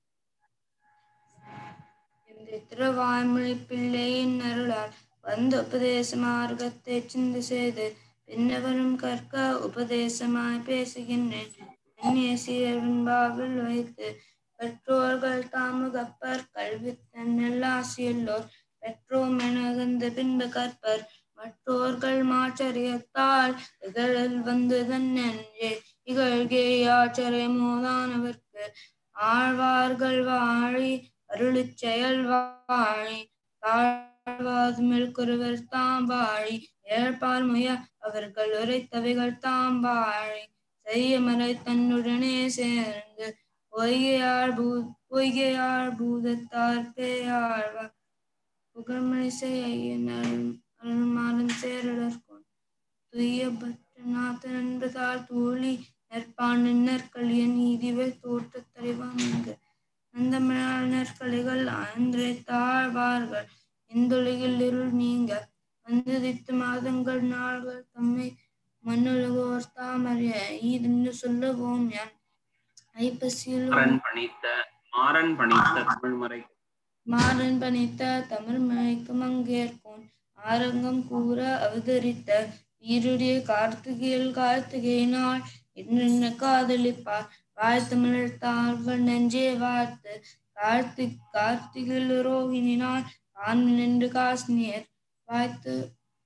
இந்த திருவாய்மொழி பிள்ளையின் அருளால் வந்து உபதேச மார்க்கத்தை சிந்தி செய்து பின்னவரும் கற்க உபதேசமாய் பேசுகின்றேன். என்னைய சீர்பாவில் வைத்து பெற்றோர்கள் தாமுகப்பர் கல்வி தன்னெல்லாசியுள்ளோர் பெற்றோம் எனகந்த பின்பு கற்பர் மற்றோர்கள் மாச்சரியத்தால் இகழில் வந்து தன்னென்றே இகழ்கே யாச்சரிய மோதானவர்க்கு ஆழ்வார்கள் வாழி அருளிச் செயல் வாழி தாழ்வாதுமில் குருவர் தாம் வாழி ஏழ்பால் முய அவர்கள் உரைத்தவைகள் தாம் வாழி செய்ய மறை தன்னுடனே சேர்ந்து பொய்கையார் பூ பொய்கையார் பூதத்தார் பேயாழ்வார் புகழ்மணி செய்ய அருள்மாறன் சேரலர்கோன் துய்ய பட்டநாதன் என்பதால் தூளி நற்பாண்டு நற்களியன் நீதிவை தோற்ற தறிவான் என்க நந்தமிழால் நற்கலிகள் ஆந்திரை தாழ்வார்கள் இந்துலகில் இருள் நீங்க வந்துதித்து மாதங்கள் நாள்கள் தம்மை மண்ணுலகோர் தாமறிய ஈதென்று சொல்லுவோம் யான் ஐப்பசியில் மாறன் பணித்த மாறன் பணித்த தமிழ்மறை மாறன் பணித்த தமிழ்மறைக்கு மங்கேற்கோன் ஆரங்கம் கூற அவதரித்த வீருடைய கார்த்திகையில் கார்த்திகையினால் இன்னென்ன காதலிப்பார் வாழ்த்தமிழர் தாழ்கள் நெஞ்சே வாழ்த்து கார்த்திக் கார்த்திகில் ரோகிணினால் கான் நின்று காசினியர் வாய்த்து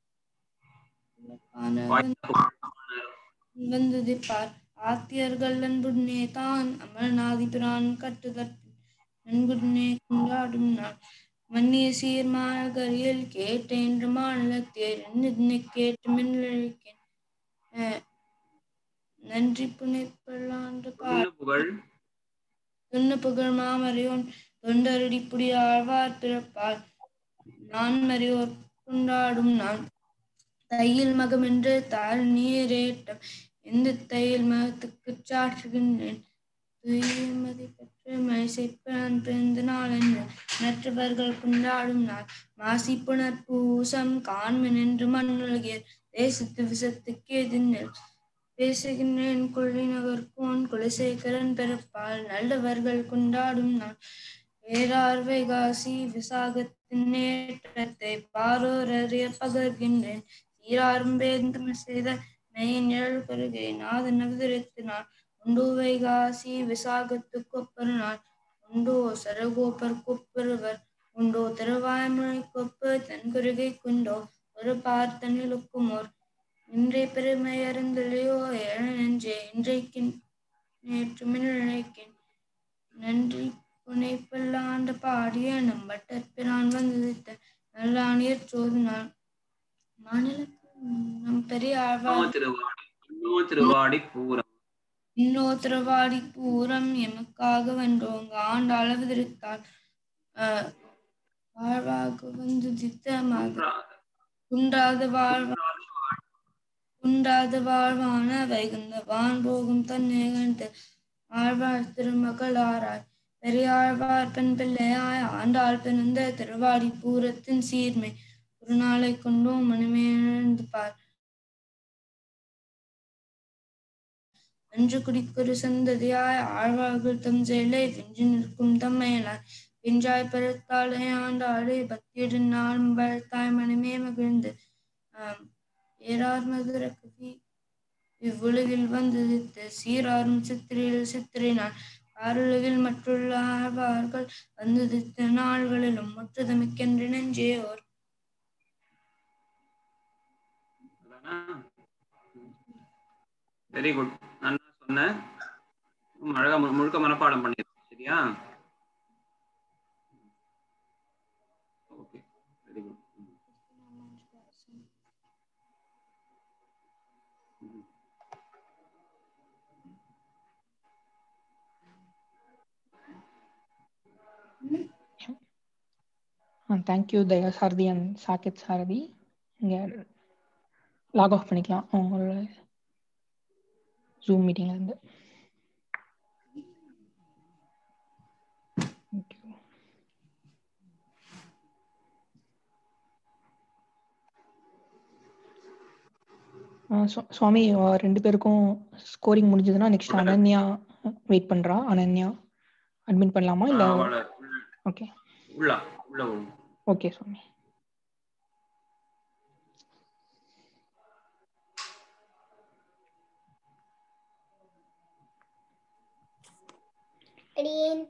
வந்துதிப்பார் ஆத்தியர்கள் அன்புடனே தான் அமரநாதிபிரான் கட்டுதற்கு நண்புடனே கொண்டாடும் நாள் மன்னிய சீர்மாகரியில் கேட்ட என்று மாநிலத்தேர் என்னை கேட்டு மின்னழிக்கேன் நன்றி புனைப்பல்லாண்டு புகழ் துண்ணு புகழ் மாமறியோன் தொண்டரடி புடி ஆழ்வார் பிறப்பால் நான் மறியோர் கொண்டாடும் நான் தையில் மகம் என்று தாழ் நீரேட்டம் எந்த தையில் மகத்துக்கு சாற்றுகின்றேன் துய்மதி பெற்று மழை செய்ப்பன் பிறந்த நாள் என்று மற்றவர்கள் கொண்டாடும் நாள் மாசி புனர் பூசம் காண்மன் என்று மண்ணுலகியர் தேசத்து விசத்துக்கே தின்னல் பேசுகின்றேன் கொள்ளி நகர்கோன் குலசேகரன் பிறப்பால் நல்லவர்கள் கொண்டாடும் நாள் வேறார் வைகாசி விசாகத்தின் நேற்றத்தை பாரோர் அறிய பகர்கின்றேன் சீராரும் வேந்தமிழ் செய்த மெயின் நிழல் கருகை நாதன் அவதரித்தினார் உண்டோ வைகாசி விசாகத்து கொப்பர் நாள் உண்டோ சரகோப்பர் கொப்பருவர் உண்டோ திருவாய்மொழி கொப்பு தன் குருகை கொண்டோ ஒரு பார்த்தனிலுக்குமோர் இன்றைய பெருமை அறிந்தலையோ ஏழ நெஞ்சே இன்றைக்கு நேற்று மின்னிழைக்கேன் நன்றி புனைப்பல்லாண்டு பாடிய நம்பட்டற்பிரான் வந்துதித்த நல்லாணியர் சோதினார் மாநிலக்கு நம் பெரிய ஆழ்வார் திருவாடி பூரம் இன்னோ திருவாடி பூரம் எமக்காக வென்றோங்க ஆண்டு அளவிருத்தால் அஹ் வாழ்வாக வந்துதித்த குன்றாத வாழ்வா குன்றாத வாழ்வான வைகுந்த வான் போகும் தன்னேகண்டு ஆழ்வார் திருமகளாராய் பெரியாழ்வார் பெண் பிள்ளையாய் ஆண்டாள் பிறந்த திருவாடி பூரத்தின் சீர்மை ஒரு நாளை கொண்டோம் மணிமேழ்ந்து பார் அன்று குடிக்கொரு சந்ததியாய் ஆழ்வார்கள் தம் செயலை வென்று நிற்கும் தம்மையலாய் வென்றாய் பரத்தாளை ஆண்டாளே பக்தியுடன் நாளும் பழத்தாய் மனமே மகிழ்ந்து ஆஹ் ஏறார் மதுர கவி இவ்வுலகில் வந்ததித்து சீராரும் சித்திரையில் சித்திரைனாள் ஆறுலகில் மற்றுள்ள ஆழ்வார்கள் வந்ததித்த நாள்களிலும் முற்றுதமிக்கென்று நெஞ்சே ஓர் வெரி குட். நான் சொன்னேன் அழகா முழுக்க மனப்பாடம் பண்ணிருக்கேன். சரியா? Okay, very good. Thank you Daya Sarathi and Sakith Sarathi. இங்கே லாக் ஆஃப் பண்ணிக்கலாம் உங்களோட ஜூம் மீட்டிங்ல இருந்து. தேங்க்யூ. சுவாமி ரெண்டு பேருக்கும் ஸ்கோரிங் முடிஞ்சதுன்னா நெக்ஸ்ட் அனன்யா வெயிட் பண்றா. அனன்யா அட்மிட் பண்ணலாமா இல்ல? ஓகே உள்ள உள்ள ஓகே சுவாமி. அடியேன்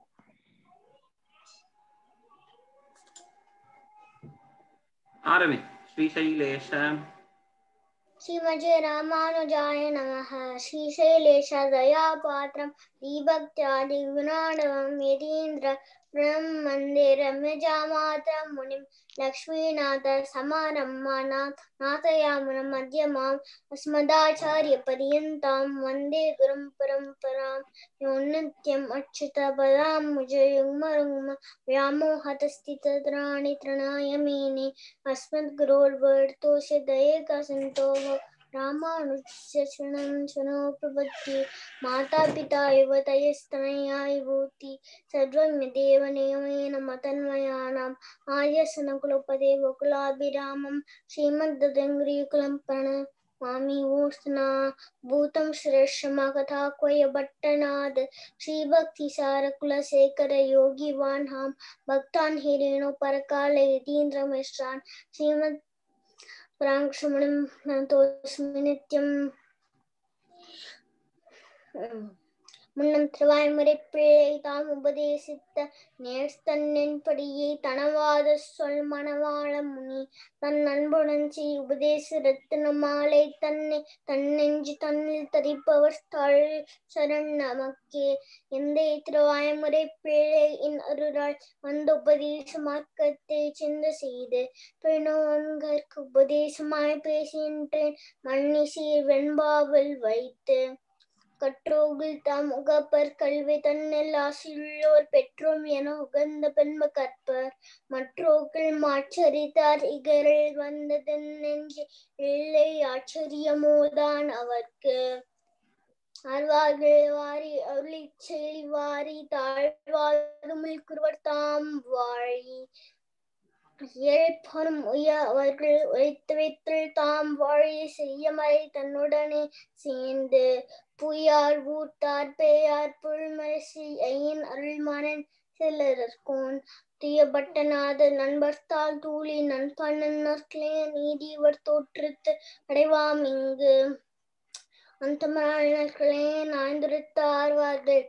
ஆரம்பி. ஸ்ரீசைலேஷ ஸ்ரீமஜே ராமானுஜாய நமஹ. ஸ்ரீசைலேஷ தயாபாத்ரம் தீபக்த்யாதி குணாணவம் யதீந்திர பிரணம் வந்தே ரம்யஜாமாதரம் முனிம் லக்ஷ்மீநாத சமாரம்மாநாத் நாதயாமுனம் மத்யமாம் அஸ்மதாச்சாரிய பரியந்தாம் வந்தே குரும் பரம்பராம் யோ நித்யம் அச்சுத பதாம்புஜ யுக்மருக்ம व्यामोहतस्थितत्राणि तृणाय मेने अस्मद्गुरोर्भर्तोऽस्य दयैकसिन्धोः रामानुजस्य शरणं शरणो प्रपद्ये माता पिता एव तयस्तनया विभूति सर्वं यदेव नियमेन मतन्मयानाम् आर्यसनकुलपदे गोकुलाभिरामं श्रीमद्ददङ्ग्रीकुलं प्रणमामि वोष्णा भूतं श्रेष्ठमकथा क्वय भट्टनाद श्रीभक्तिसार कुलशेखर योगिवान् हां भक्तान् हिरेणो परकाल यतीन्द्रमिश्रान् श्रीमद् प्राङ्क्षमणं नतोऽस्मि नित्यम्. முன்னம் திருவாய்மறை பிள்ளை தாம் உபதேசித்த நேர்த்தன்னின் படியை தனவாத சொல் மணவாள முனி தன் அன்புடன் செய் உபதேச ரத்தின மாலை தன்னை தன்னெஞ்சு தன்னில் தரிப்பவர் தாழ் சரண் நமக்கே. எந்த திருவாய்மறை பிள்ளை இன் அருளால் வந்த உபதேச மார்க்கத்தை சிந்த செய்து பிரணவங்கற்கு உபதேசமாய் பேசுகின்றேன் மண்ணி சீர் வெண்பாவில் வைத்து. கற்றோகில் தாம் உகப்பர் கல்வி தன்னில் ஆசியுள்ளோர் பெற்றோம் என உகந்த பெண்ம கற்பர் மற்றோர்கள் மாற்றறித்தார் இகரில் வந்ததன் நெஞ்சு இல்லை ஆச்சரியமோதான் அவர்க்கு. ஆழ்வார்கள் வாரி அருளி செயல் வாரி தாழ்வாதுமில் குருவர் தாம் வாழி ஏழ்பொரும் உய அவர்கள் உழைத்து வைத்தல் தாம் வாழி செய்யமறை தன்னுடனே சேர்ந்து புயார் ஊட்டார் பேயார் புல்மரசி ஐயன் அருள்மாறன் சிலர்கோன் துயபட்டநாத நண்பர்த்தால் தூளி நண்பனே நீதிவர் தோற்றுத்து அடைவாம் இங்கு அந்தமர்களே நாய்ந்துரைத்த ஆர்வார்கள்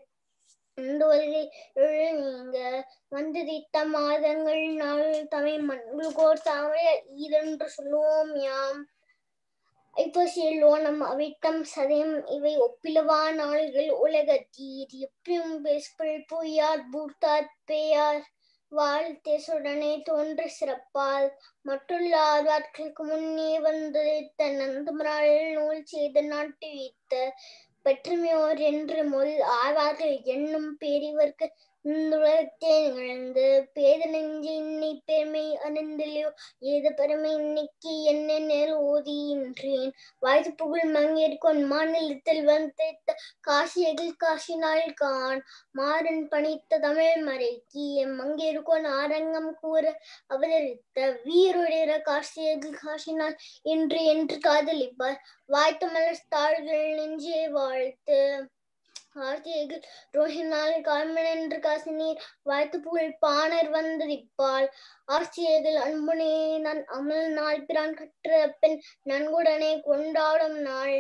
நீங்க வந்ததித்த மாதங்கள் நாள் தமிழ் மண்கோர் தாமரை ஈதென்று சொல்லுவோம் யாம். ஐப்பசியலோனம் அவிட்டம் சதயம் இவை ஒப்பிலவா நாள்கள் உலகத்தீர் எப்பயும் பேசுபல் பொய்யார் பூர்த்தார் பேயார் வாழ் தேசுடனே தோன்ற சிறப்பால் மற்றுள்ள ஆர்வார்களுக்கு முன்னே வந்ததைத்த நந்தமராள் நூல் செய்த நாட்டு வைத்த பெற்றுமையோர் என்று மொழி ஆழ்வார்கள் என்னும் பேரிவர்க்கு இந்துலகத்தே நிகழ்ந்து பேத நெஞ்சு இன்னை பெருமை அறிந்திலையோ ஏத பெருமை இன்னைக்கு என்ன நேர் ஓதியின்றேன் வாய்த்து புகழ் மங்கேற்கொன் மாநிலத்தில் வந்த காசி எதில் காசி நாள் கான் மாறன் பணித்த தமிழ் மறைக்கு எம் மங்கேற்கொன் ஆரங்கம் கூற அவதரித்த வீருடைய காசி எதில் காசி நாள் என்று என்று காதலிப்பார் வாய்த்த மலர் தாள்கள் நெஞ்சே வாழ்த்து. ஆர்த்தியர்கள் ரோஹினால் கால்மனென்று காசினீர் வாய்த்து புகழ் பாணர் வந்ததிப்பால் ஆர்த்தியர்கள் அன்புனே நன் அமல் நாள் பிரான் கற்ற பெண் நன்குடனே கொண்டாடும் நாள்.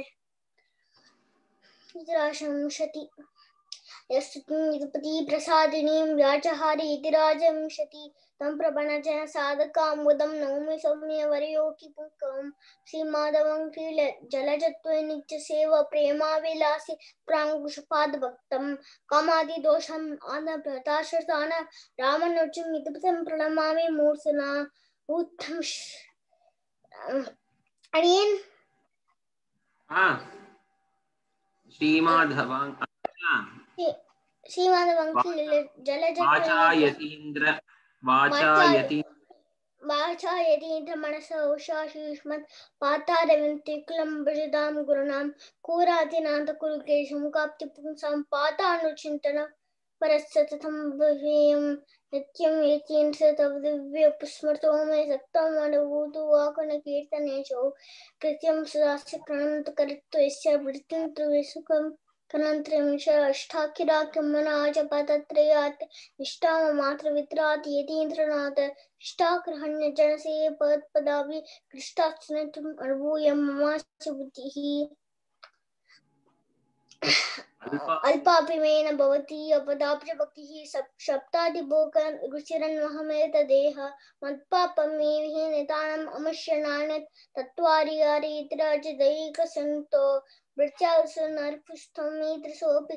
இதிராசம்சதி யஸ்துதி பிரசாதினீம் வியாஜஹாரி இதிராஜம்சதி தம் பிரபணஜன சாதகாமுதம் நௌமி சௌமிய வரையோகி புங்கம் ஸ்ரீமாதவம் கீழ ஜலஜத்வ நித்ய சேவ பிரேமா விலாசி பிராங்குஷபாத பக்தம் காமாதி தோஷம் ஆன பிரதாசதான ராமனுச்சும் இதுபதம் பிரணமாமி மூர்சனா உத்தம். அடியேன் ஸ்ரீமாதவம் ஸ்ரீமாதவம் கீழ ஜலஜத்வ வாச்சா யதீந்திர மனச உஷாஷீஷ்மத் பாத்தாரவிந்தி குலம்பஜதாம் குருநாம் கூராதிநாத குருகேஷம் காப்தி பும்சாம் பாத்தானுச்சிந்தன परसततं भवेयं नित्यं यतीन् स तव दिव्योपस्मृतो मे सक्तं अनुभूतो वाकुनकीर्तनेषु कृत्यं सदास्य प्रणन्तकरित्वस्य वृत्तिं त्रिविसुखं कनन्त्रिंश अष्टाखिराख्यं मनाजपतत्रयात् निष्ठाममात्रवित्रात् यतीन्द्रनाथ इष्टाग्रहण्यजनसे पदपदाभि कृष्टात्स्नतुम् अनुभूय ममास्य बुद्धिः अल्पापिमेन भवति अपदाप्य भक्तिः सप्तादिभोग रुचिरन्वहमेतदेह मत्पापं मे विहीनतानम् अमश्यनान्यत् तत्त्वारि हरिद्राजदैकसन्तो वृक्षासु नरपुष्ठमित्रसोऽपि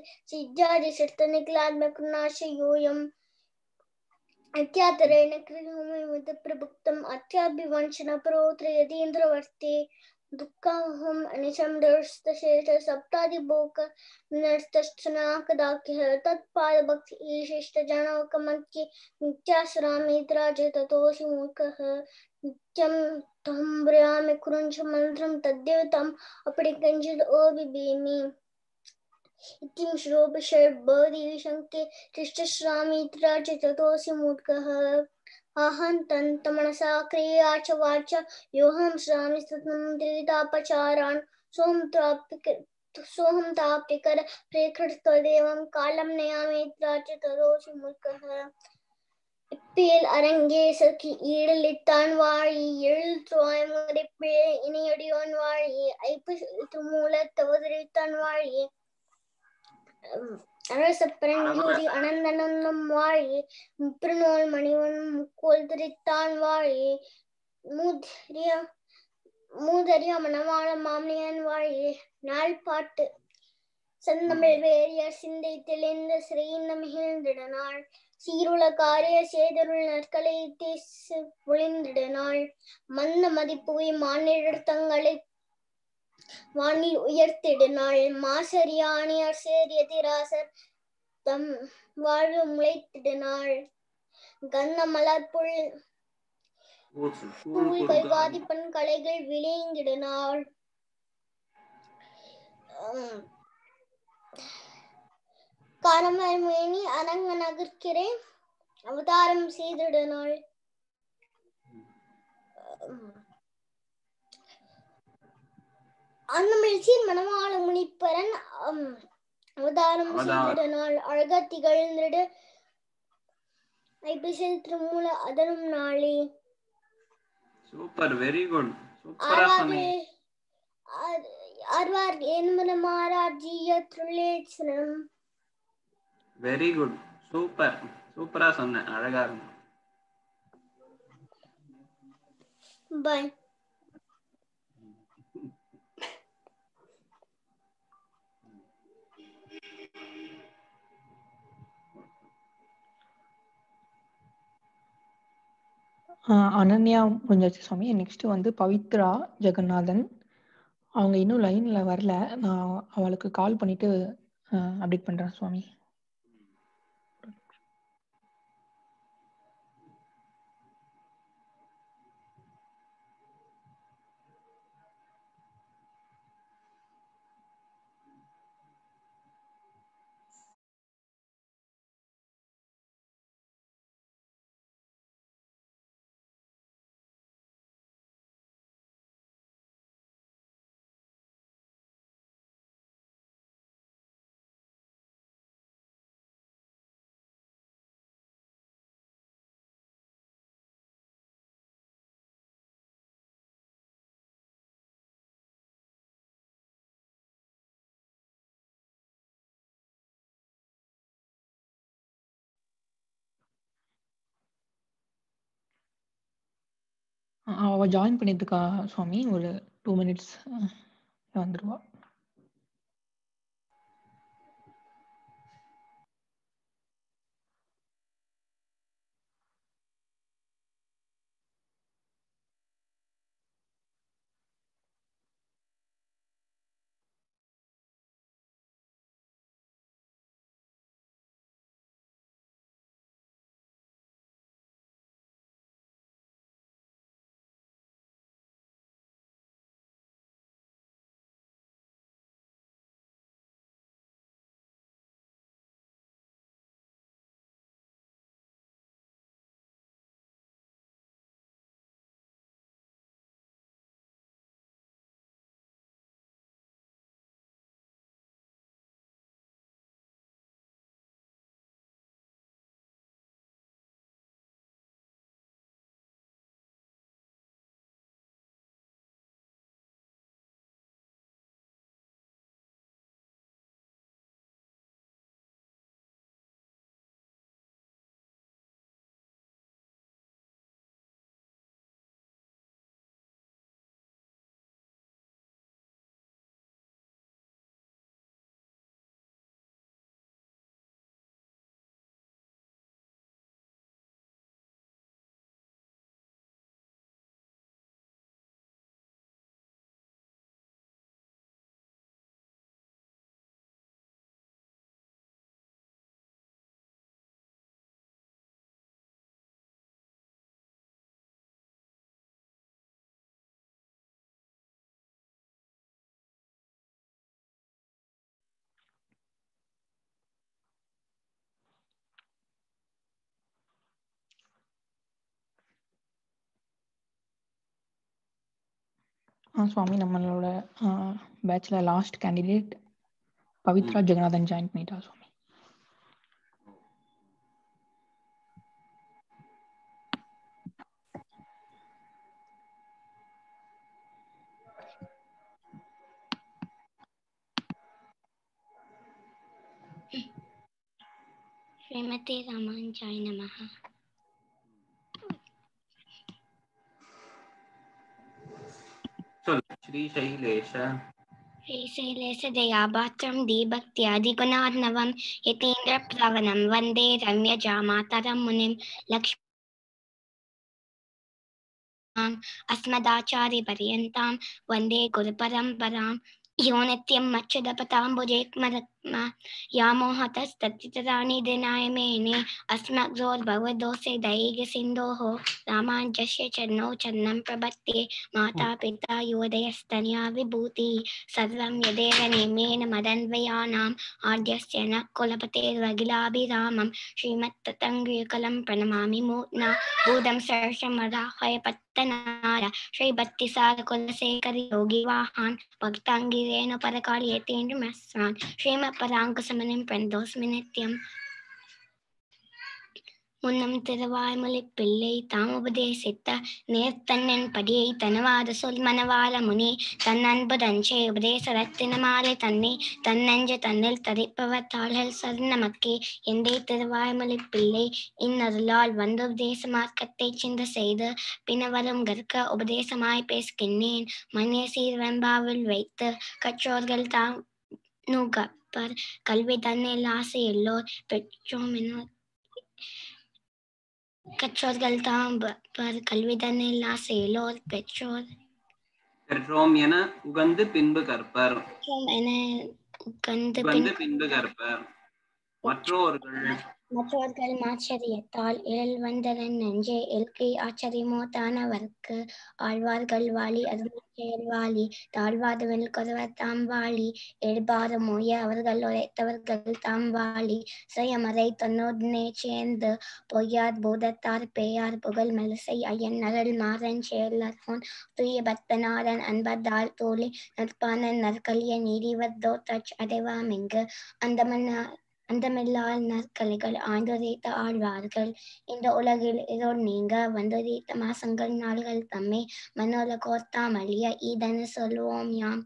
सिद्धादिशर्तनिखिलात्मकुनाशयोऽयम् अत्यातरेण कृतमुमितप्रभुक्तम् अत्याभिवंशनपरोऽत्र यतीन्द्रवर्ते दुःखाहम् अनिशं दर्शतशेष सप्तादिभोग नर्तश्चनाकदाख्यः तत्पादभक्ति ईशिष्टजनकमत्ये नित्यासुरामित्राज ततोऽसि मूर्खः नित्यं तं भ्रयामि कुरुंश मन्त्रं तद्देवताम् अपि किञ्चिदोऽबिभेमि इतिं श्लोक षड्भवति कृष्णश्रामित्राज ततोऽसि मूर्खः अहं तन्तमनसा क्रिया च वाचा योऽहं श्रामि सततं त्रिविधापचारान् सोऽहं ताप्य सोऽहं ताप्यकर प्रेकृतदेवं कालं नयामित्राज ततोऽसि मूर्खः இப்பேல் அரங்கே சகி ஈடலித்தான் வாழி எழு துவாய் முறைப்பே இனியடியோன் வாழி ஐப்பு மூல தவதரித்தான் வாழி அரசப்பரஞ்சோதி அனந்தனந்தம் வாழி முப்பிரநோல் மணிவன் முக்கோல் திரித்தான் வாழி மூதரிய மூதரிய மணவாள மாமனியன் வாழி நாள் பாட்டு செந்தமிழ் வேரியர் சிந்தை தெளிந்த சிறைந்த மிகிழ்ந்திடனாள் சீருள காரிய சேதருள் நற்களை தேசு ஒளிந்திடனாள் மந்த மதிப்புவை மானிடர் தங்களை வானில் உயர்த்திடனாள் மாசரியாணியர் சேரியதிராசர் தம் வாழ்வு முளைத்திடனாள் கந்த மலர்புள் கைவாதிப்பன் கலைகள் விளைந்திடனாள் காரமேனி அரங்க நகர்க்கிறே அவதாரம் செய்திடனாள் அன்னமிழ்ச்சியின் மணவாள முனிப்பரன் அவதாரம் செய்திடனாள் அழக திகழ்ந்திட ஐபிசல் திருமூல அதனும் நாளே சூப்பர் வெரி குட் சூப்பரா சொன்னீங்க ஆர்வார் என்பன மாராஜிய துளேச்சனம் வெரி குட் சூப்பர் சூப்பரா சொன்ன அழகா இருக்கு பை அனன்யா முடிஞ்சாச்சு சுவாமி. நெக்ஸ்ட் வந்து பவித்ரா ஜெகநாதன். அவங்க இன்னும் லைன்ல வரல. நான் அவளுக்கு கால் பண்ணிட்டு அப்டேட் பண்றேன் சுவாமி. அவ ஜாயின் பண்ணியிருக்கா சுவாமி. ஒரு டூ மினிட்ஸ் வந்துடுவா. ஆ சுவாமி, நம்மளோட பேட்ச்ல last candidate Pavithra Jeganathan join பண்ணிட்டா சுவாமி. ஸ்ரீமதி ராமானுஜாய நமஹ. श्रीशैलेश श्रीशैलेश दयापात्रं दीभक्त्यादिगुणार्णवं यतीन्द्रप्लवनं वन्दे रम्यजामातरं मुनिं लक्ष्मीम् अस्मदाचार्यपर्यन्तां वन्दे गुरुपरम्परां यो नित्यं मच्युतपदाम्बुजयुग्मरुक्मा व्यामोहतस्तत्तराणि दिनाय मेने अस्मद्गुरोर्भगवतोऽस्य दैहिकसिन्धोः रामानुजस्य चरणौ चरणं प्रपद्ये माता पिता योदयस्तनया विभूतिः सर्वं यदेव नियमेन मदन्वयानाम् आद्यस्य न कुलपतेर्वगिलाभिरामं श्रीमत्ततङ्गिकलं प्रणमामि मूर्ध्ना भूतं सहस्रमदाहय पत्तनाय श्रीभक्तिसारकुलशेखर योगिवाहान् भक्ताङ्गिरेण परकार्येतेन्द्रमस्वान् श्रीमत्पराङ्कुशमुनिं प्रणतोऽस्मि नित्यम्. முன்னம் திருவாய்மொழி பிள்ளை தாமுபதேசித்த நேர்த்தன்னன் படியை தனவாத சொல் மனவாள முனி தன் அன்பு தஞ்சை உபதேச ரத்தினமாலை தன்னை தன்னஞ்ச தன்னில் தரிப்பவர் தாள்கள் சரணமக்கே எந்தை திருவாய்மொழி பிள்ளை இந்நருளால் வந்து உபதேச மார்க்கத்தை சிந்த செய்து பினவரும் கற்க உபதேசமாய் பேசுகின்றேன். மனித சீர்வெம்பாவில் வைத்து கற்றோர்கள் தாம் நுகப்பர் கல்வி தன்னில் ஆசையுள்ளோர் பெற்றோம் என கற்றோர்கள் தாம் கல்வி தன்னில் ஆசையுள்ளோர் பெற்றோர் பெற்றோம் என உகந்து பின்பு கற்பர் என உகந்து பின்பு கற்பர். மற்றோர்கள் மற்றவர்கள் ஆச்சரியத்தால் இழல் வந்ததன் நெஞ்சே எல்கை ஆச்சரியமோ தானவர்க்கு ஆழ்வார்கள் வாழி அருள் வாழி தாழ்வாதவன் கொதவர் தாம் வாழி எழுபாறு மொய அவர்கள் உரைத்தவர்கள் தாம் வாழி சுயமறை தொன்னோடனே சேர்ந்து பொய்யார் பூதத்தார் பேயார் புகழ் மெலிசை ஐயன் நரல் மாறன் சேர்லர்கோன் தூய பக்தநாதன் அன்பர்தாள் தோழி நற்பானன் நற்கலிய நீதிவர் தோற்றச் அடைவாமிங்கு அந்தமன் அந்தமில்லால் நற்கலைகள் ஆண்டுரைத்த ஆழ்வார்கள் இந்த உலகில் இதோடு நீங்க வந்துரைத்த மாசங்கள் நாள்கள் தம்மை மனோல கோர்த்தாம் அழிய ஈதன சொல்வோம் யாம்.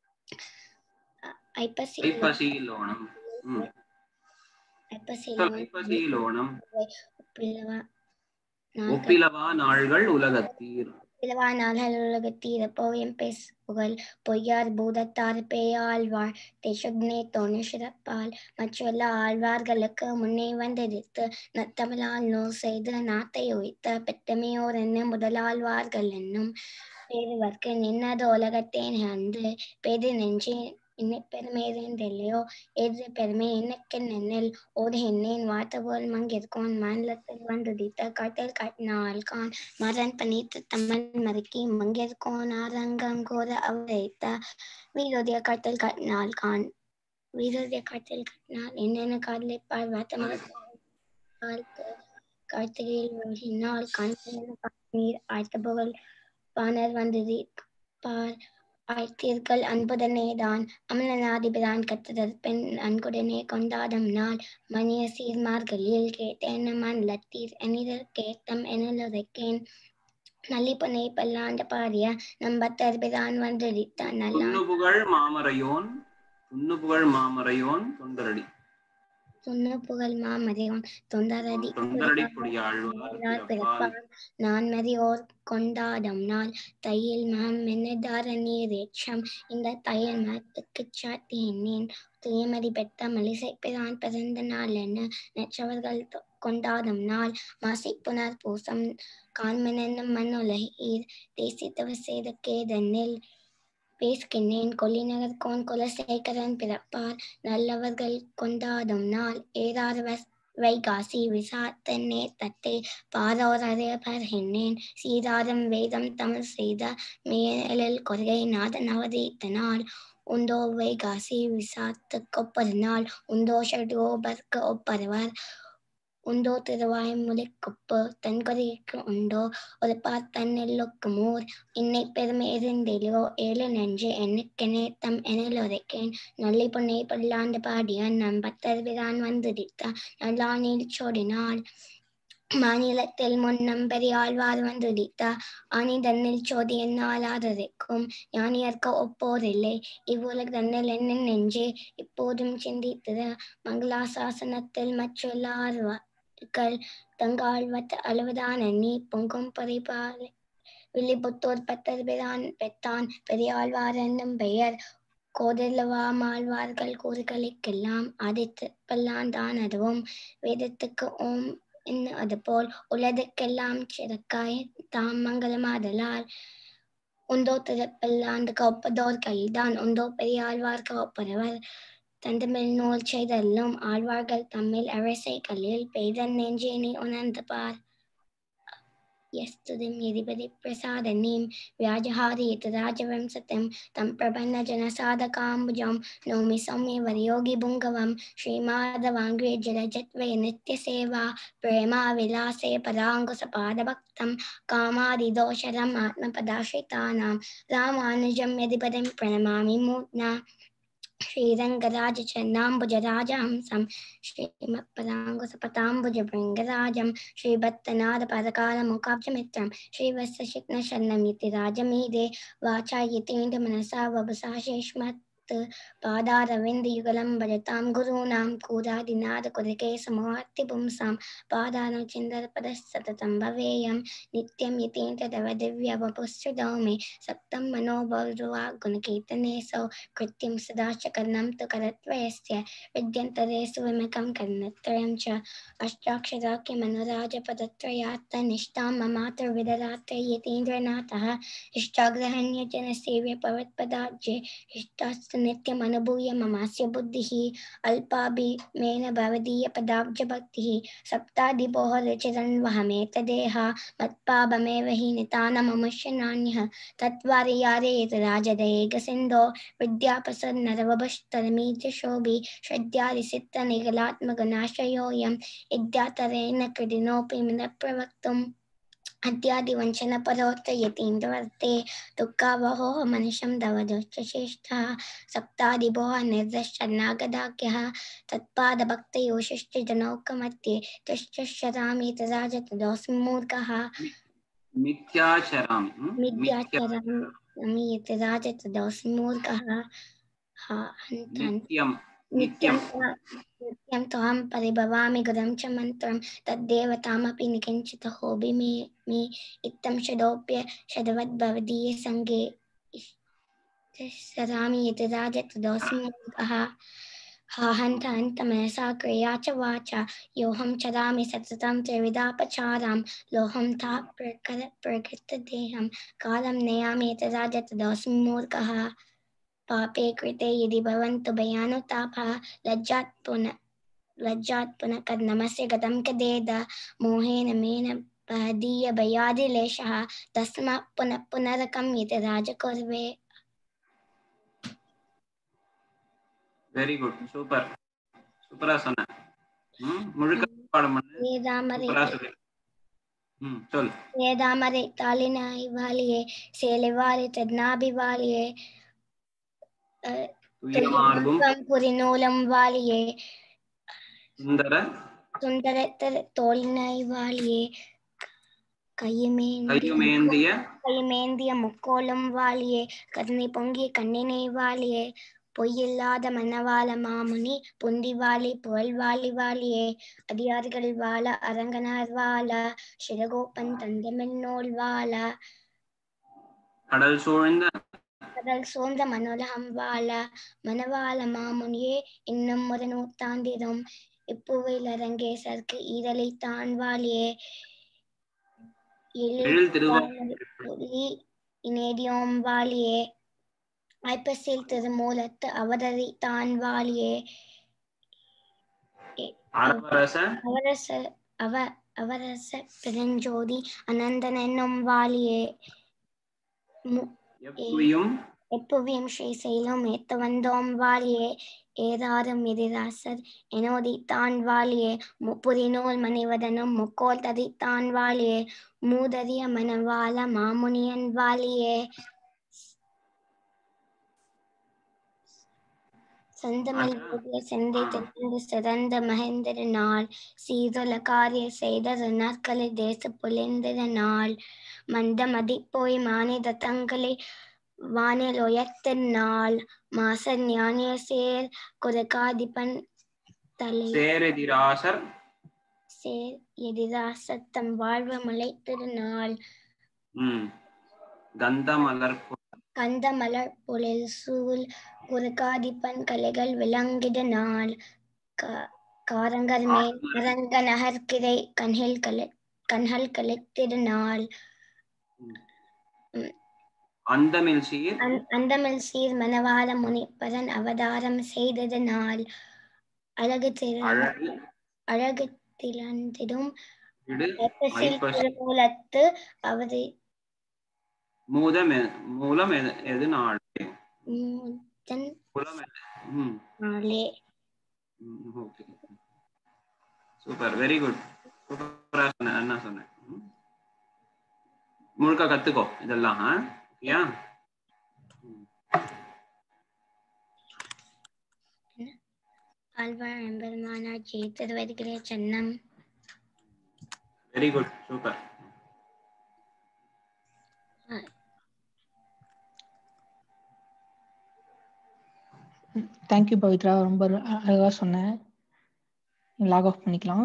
ஐப்பசியிலோணம் ஐப்பசியிலோணம் ஒப்பிலவா நாள்கள் உலகத்தீர் பிளவா நாள்கள் உலகத்தீர் போயம் பேஸ் புகழ் பொய்யார் பூதத்தார் பேயாழ்வார் தேசுக்னே தோணு சிறப்பால் மற்றெல்லா ஆழ்வார்களுக்கு முன்னே வந்தெடுத்து நத்தமிழால் நோ செய்து நாத்தை ஒய்த்த பெத்தமையோர் என்ன முதலாழ்வார்கள் என்னும் பேருவர்க்கு நின்னது உலகத்தே அன்று பேரு நெஞ்சே என்னை பெருமையோ எது பெருமை எனக்கு நென்னில் ஓது என்னேன் வார்த்த போல் மங்கிருக்கோன் மாநிலத்தில் வந்துதித்த காட்டில் காட்டினால் கான் மரன் பணித்து தமிழ் மறுக்கி மங்கிருக்கோன் ஆரங்கங்கோர அவரைத்த வீரோதிய காட்டில் காட்டினால் கான் வீரோதிய காட்டில் காட்டினால் என்னென்ன காதலிப்பார் வார்த்த கார்த்திகையில் ஒழுகினால் கான் நீர் ஆய்த்த புகழ் பாணர் வந்தது பார் ஆய்த்தீர்கள் அன்புடனேதான் அமலநாதிபிரான் கத்துதல் பெண் அன்புடனே கொண்டாடும் நாள் மணிய சீர்மார்களில் கேட்டேன் மண்லத்தீர் எனிதர் கேட்டம் எனலுரைக்கேன் நல்லிப்பனை பல்லாண்ட பாரிய நம்பத்தர்பிரான் வந்தடித்தான் நல்லான் புகழ் மாமரையோன் துண்ணு புகழ் மாமரையோன் தொண்டரடி துண்ணு புகழ் மாமரையோன் தொண்டரடி பிறப்பான் நான் மறியோர் கொண்டாடும் நாள் தையில் மாம் மென்னதார நீரேற்றம் இந்த தையல் மரத்துக்கு சாத்தினேன் துயமதி பெற்ற மலிசை பிரான் பிறந்த நாள் என நெற்றவர்கள் கொண்டாடும் நாள் மாசி புனர் பூசம் காண்மெனும் மண்ணுலகீர் தேசித்தவர் செய்த கேதனில் பேசுகின்றேன் கொல்லிநகர் கோன் குலசேகரன் பிறப்பார் நல்லவர்கள் கொண்டாடும் நாள் ஏதார வைகாசி விசாத்தனே தத்தை பாரோரே பர்கின்றேன் சீதாரம் வேதம் தமிழ் செய்த மேலில் கொள்கை நாதன் அவதரித்த நாள் உண்டோ வைகாசி விசாத்துக்கு ஒப்பரு நாள் உண்டோ ஷடோபர்க்கு ஒப்பருவர் உண்டோ திருவாய் முலைக்குப்பு தன்கொதிக்கு உண்டோ ஒரு பார் தன்னெல்லுக்கும் ஊர் இன்னை பெருமை இருந்திலோ ஏழு நெஞ்சு என்னுக்கெனே தம் எனில் உரைக்கேன் நல்லி பொன்னை பல்லாண்டு பாடிய நம் பத்தர்பிரான் வந்துதித்த நல்லானில் சோடினாள் மாநிலத்தில் முன்னம் பெரியாழ்வார் வந்துதித்த ஆனி தன்னில் சோதி என்னாலாததைக்கும் ஞானியர்க்க ஒப்போரில்லை இவ்வுலக தன்னில் என்ன நெஞ்சே இப்போதும் சிந்தித்திர மங்களாசாசனத்தில் மற்றெல்லார்கள் தங்காழ்வத் அளவுதான் எண்ணி பொங்கும் பரிபாலை வில்லிபுத்தூர் பத்தர்பிரான் பெத்தான் பெரியாழ்வார் என்னும் பெயர் கோதிலவா மாழ்வார்கள் கூறுகளுக்கெல்லாம் ஆதித்து பல்லாண்டான் அதுவும் வேதத்துக்கு ஓம் என்ன அதுபோல் உலகெல்லாம் சிறக்காய் தாம் மங்களமாதலால் உண்டோ திருப்பல்லாண்டுக்கு ஒப்பதோர் கைதான் உண்டோ பெரியாழ்வார்க்கு ஒப்பரவர் தந்தமிழ் நூல் செய்தல்லும் ஆழ்வார்கள் தம்மில் அரசைகளில் பெய்தன் நெஞ்சே நீ உணர்ந்து பார் यस्तुतिं यदिपति प्रसादनीं व्याजहारयति राजवंशतिं तं प्रपन्नजनसाधकाम्बुजं नौमि सौम्यवरयोगी पुङ्गवं श्रीमाधवाङ्ग्रेजलजत्वय नित्यसेवा प्रेमाविलासे पराङ्कुशपादभक्तं कामादिदोषरम् आत्मपदाश्रितानां रामानुजं यदिपतिं प्रणमामि मूर्ध्ना श्रीरङ्गराजचरणाम्बुजराजहंसं श्रीमत्पदाङ्कुशपदाम्बुजभृङ्गराजं श्रीभक्तनाथपदकालमुखाब्जमित्रं श्रीवत्सशिघ्नशरणमिति राजमीदे वाचा यतीन्द्रमनसा वपुषा शेष्मत् पादारविन्दयुगलं भजतां गुरूणां कूरादिनाथकुलकेशमोहत्तिपुंसां पादानुचिन्तनपदः भवेयं नित्यं यतीन्द्रतव दिव्यवपुश्रुतौ सप्तं मनोभवद्वाग्गुणकीर्तनेसौ कृत्यं सदा च कर्णं तु करत्वयस्य विद्यन्तरेषु विमुखं कर्णत्रयं च अष्टाक्षराख्यमनुराजपदत्रयात्तनिष्ठां ममातुर्विदरात्र यतीन्द्रनाथः इष्टाग्रहण्यजनसेव्य पवत्पदाब्जे इष्टास्तु नित्यम् अनुभूय ममास्य बुद्धिः अल्पाभिमेन भवदीय पदाब्ज भक्तिः सप्तादिपोह रुचिरन्वहमेतदेह मत्पापमेव हि नितानममुष्य नान्यः तत्त्वारियारेत राजदयेक सिन्धो विद्यापसन्नरवभस्तरमीत्यशोभि श्रद्धारिसिद्धनिगलात्मगुणाश्रयोऽयं विद्यातरेण कृतिनोऽपि न प्रवक्तुम् अद्यादिवञ्चन परोत्र यतीन्द्रवर्ते दुःखावहो मनुष्यं दवदुश्चेष्टः सप्तादिभोः निर्दशनागदाख्यः तत्पादभक्तयोशिष्टजनौकमध्ये तुष्टशरामि तदाजतदोऽस्मि मूर्खः मिथ्याचरामि मिथ्याचरामि तदाजतदोऽस्मि मूर्खः नित्यं नित्यं नित्यं त्वां परिभवामि गुरुं च मन्त्रं तद्देवतामपि निकिञ्चित होबि मे मे इत्थं षडोप्य षडवद्भवदीय सङ्गे सरामि यति राजतदोऽस्मि मूर्खः हा हन्त हन्त मनसा क्रिया च वाचा योऽहं चरामि सततं त्रिविधापचारां लोहं ता प्रकर प्रकृतदेहं कालं नयामि यति राजतदोऽस्मि मूर्खः पापे कृते यदि भवन्तु भयानुतापः लज्जात् पुनः लज्जात् पुनः कद्नमस्य गतं कदेद मोहेन मेन बहदीय भयादिलेशः तस्मात् पुनः पुनरकं यति राजकुर्वे வெரி குட் சூப்பர் சூப்பரா சொன்ன ம் முழுக்க பாடம் பண்ணு வேதாமரை சூப்பரா சொல்லு ம் சொல் வேதாமரை தாளினாய் வாலியே சேலைவாரி தத்னாபி வாலியே துயமார்பும் புரிநூலம் வாலியே சுந்தர சுந்தர தோளினாய் வாலியே கையுமேந்திய கையுமேந்திய முக்கோலம் வாலியே கருணை பொங்கிய கண்ணினை வாலியே பொய்யில்லாத மன்னவாள மாமுனி புந்திவாளி புகழ்வாளி வாலியே அடியார்கள் வாழ அரங்கனார் வாழ சிறகோப்பன் தந்தமிழ்நூல் வாழ கடல் சூழ்ந்த கடல் சூழ்ந்த மனோலகம் வாழ மனவாள மாமுனியே இன்னும் ஒரு நூற்றாண்டிலும் இப்புவையில் அரங்கேசருக்கு ஈரலை தான் வாழியே இனேடியோம் வாழியே ஐப்பசில் திருமூலத்து அவதரி தான் வாழியே அவரச அவ அவரச பெருஞ்சோதி அனந்தன் என்னும் வாழியே எப்புவியும் ஸ்ரீசைலம் ஏத்த வந்தோம் வாலியே ஏதாரும் எதிராசர் எனோதித்தான் வாலியே முப்புரி நூல் மணிவதனும் முக்கோல் தரித்தான் வாலியே மூதறிய மணவாள மாமுனியன் வாலியே சந்தமில் போதிய செந்தை திறந்து சிறந்த மகேந்திர நாள் சீதொல காரிய செய்த நாட்களை தேச புலிந்திர நாள் மந்த மதிப்போய் மானிட தங்களை வானில் உயர்த்த நாள் மாசர் ஞானிய சேர் குரகாதிபன் தலை சேர் எதிராசர் சேர் எதிராசர் தம் வாழ்வு மலை திருநாள் கந்தமலர் கந்தமலர் பொழில் சூழ் குரகாதிபன் கலைகள் விளங்கிட நாள் காரங்கர் மேல் அரங்க நகர்கிரை கண்கள் கலை கண்கள் கலைத்திட நாள் அந்தமில் சீர் அந்தமில் சீர் மணவாள முனிப்பரன் அவதாரம் செய்தது நாள் அழகு திரு அழகு திறந்திடும் மூலத்து அவரை மூலம் மூலம் எது நாளே நாளே சூப்பர் வெரி குட் சூப்பரா சொன்ன என்ன சொன்னேன் முழுக்க கத்துக்கோ இதெல்லாம் யா ஆழ்வார் எம்பெருமானார் ஜெயித்தது வருகிற சென்னம் very good super thank you Pavithra, ரொம்ப அழகா சொன்னேன். லாக் ஆஃப் பண்ணிக்கலாம்.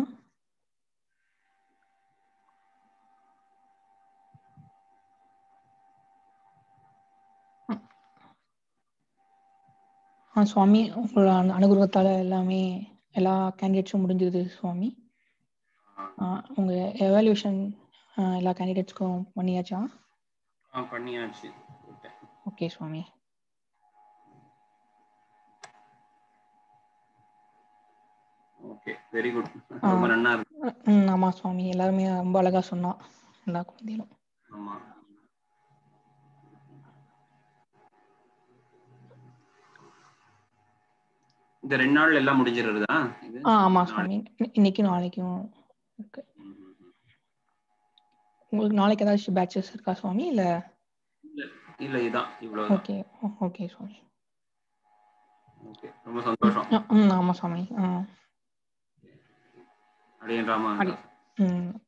ஆ சுவாமி, உங்களோட அனுகிரகத்தால் எல்லாமே எல்லா கேண்டிடேட்ஸும் முடிஞ்சது சுவாமி. உங்கள் எவாலுவேஷன் எல்லா கேண்டிடேட்ஸ்க்கும் பண்ணியாச்சா? பண்ணியாச்சு. ஓகே சுவாமி. Okay very good. ரொம்ப நல்லா இருக்கு. ம் ஆமா சுவாமி, எல்லாருமே ரொம்ப அழகா சொன்னா எல்லா குழந்தைகளும். ஆமா. இந்த ரெண்டு நாள் எல்லாம் முடிஞ்சிருதா இது? ஆ ஆமா சுவாமி, இன்னைக்கு நாளைக்கும் இருக்கு. உங்களுக்கு நாளைக்கு ஏதாச்சும் பேட்சஸ் இருக்கா சுவாமி? இல்ல இல்ல இதான் இவ்வளவுதான். ஓகே ஓகே சுவாமி. ஓகே, ரொம்ப சந்தோஷம். ம் ஆமா சுவாமி. ஆ அடியேன் ராமா. ம்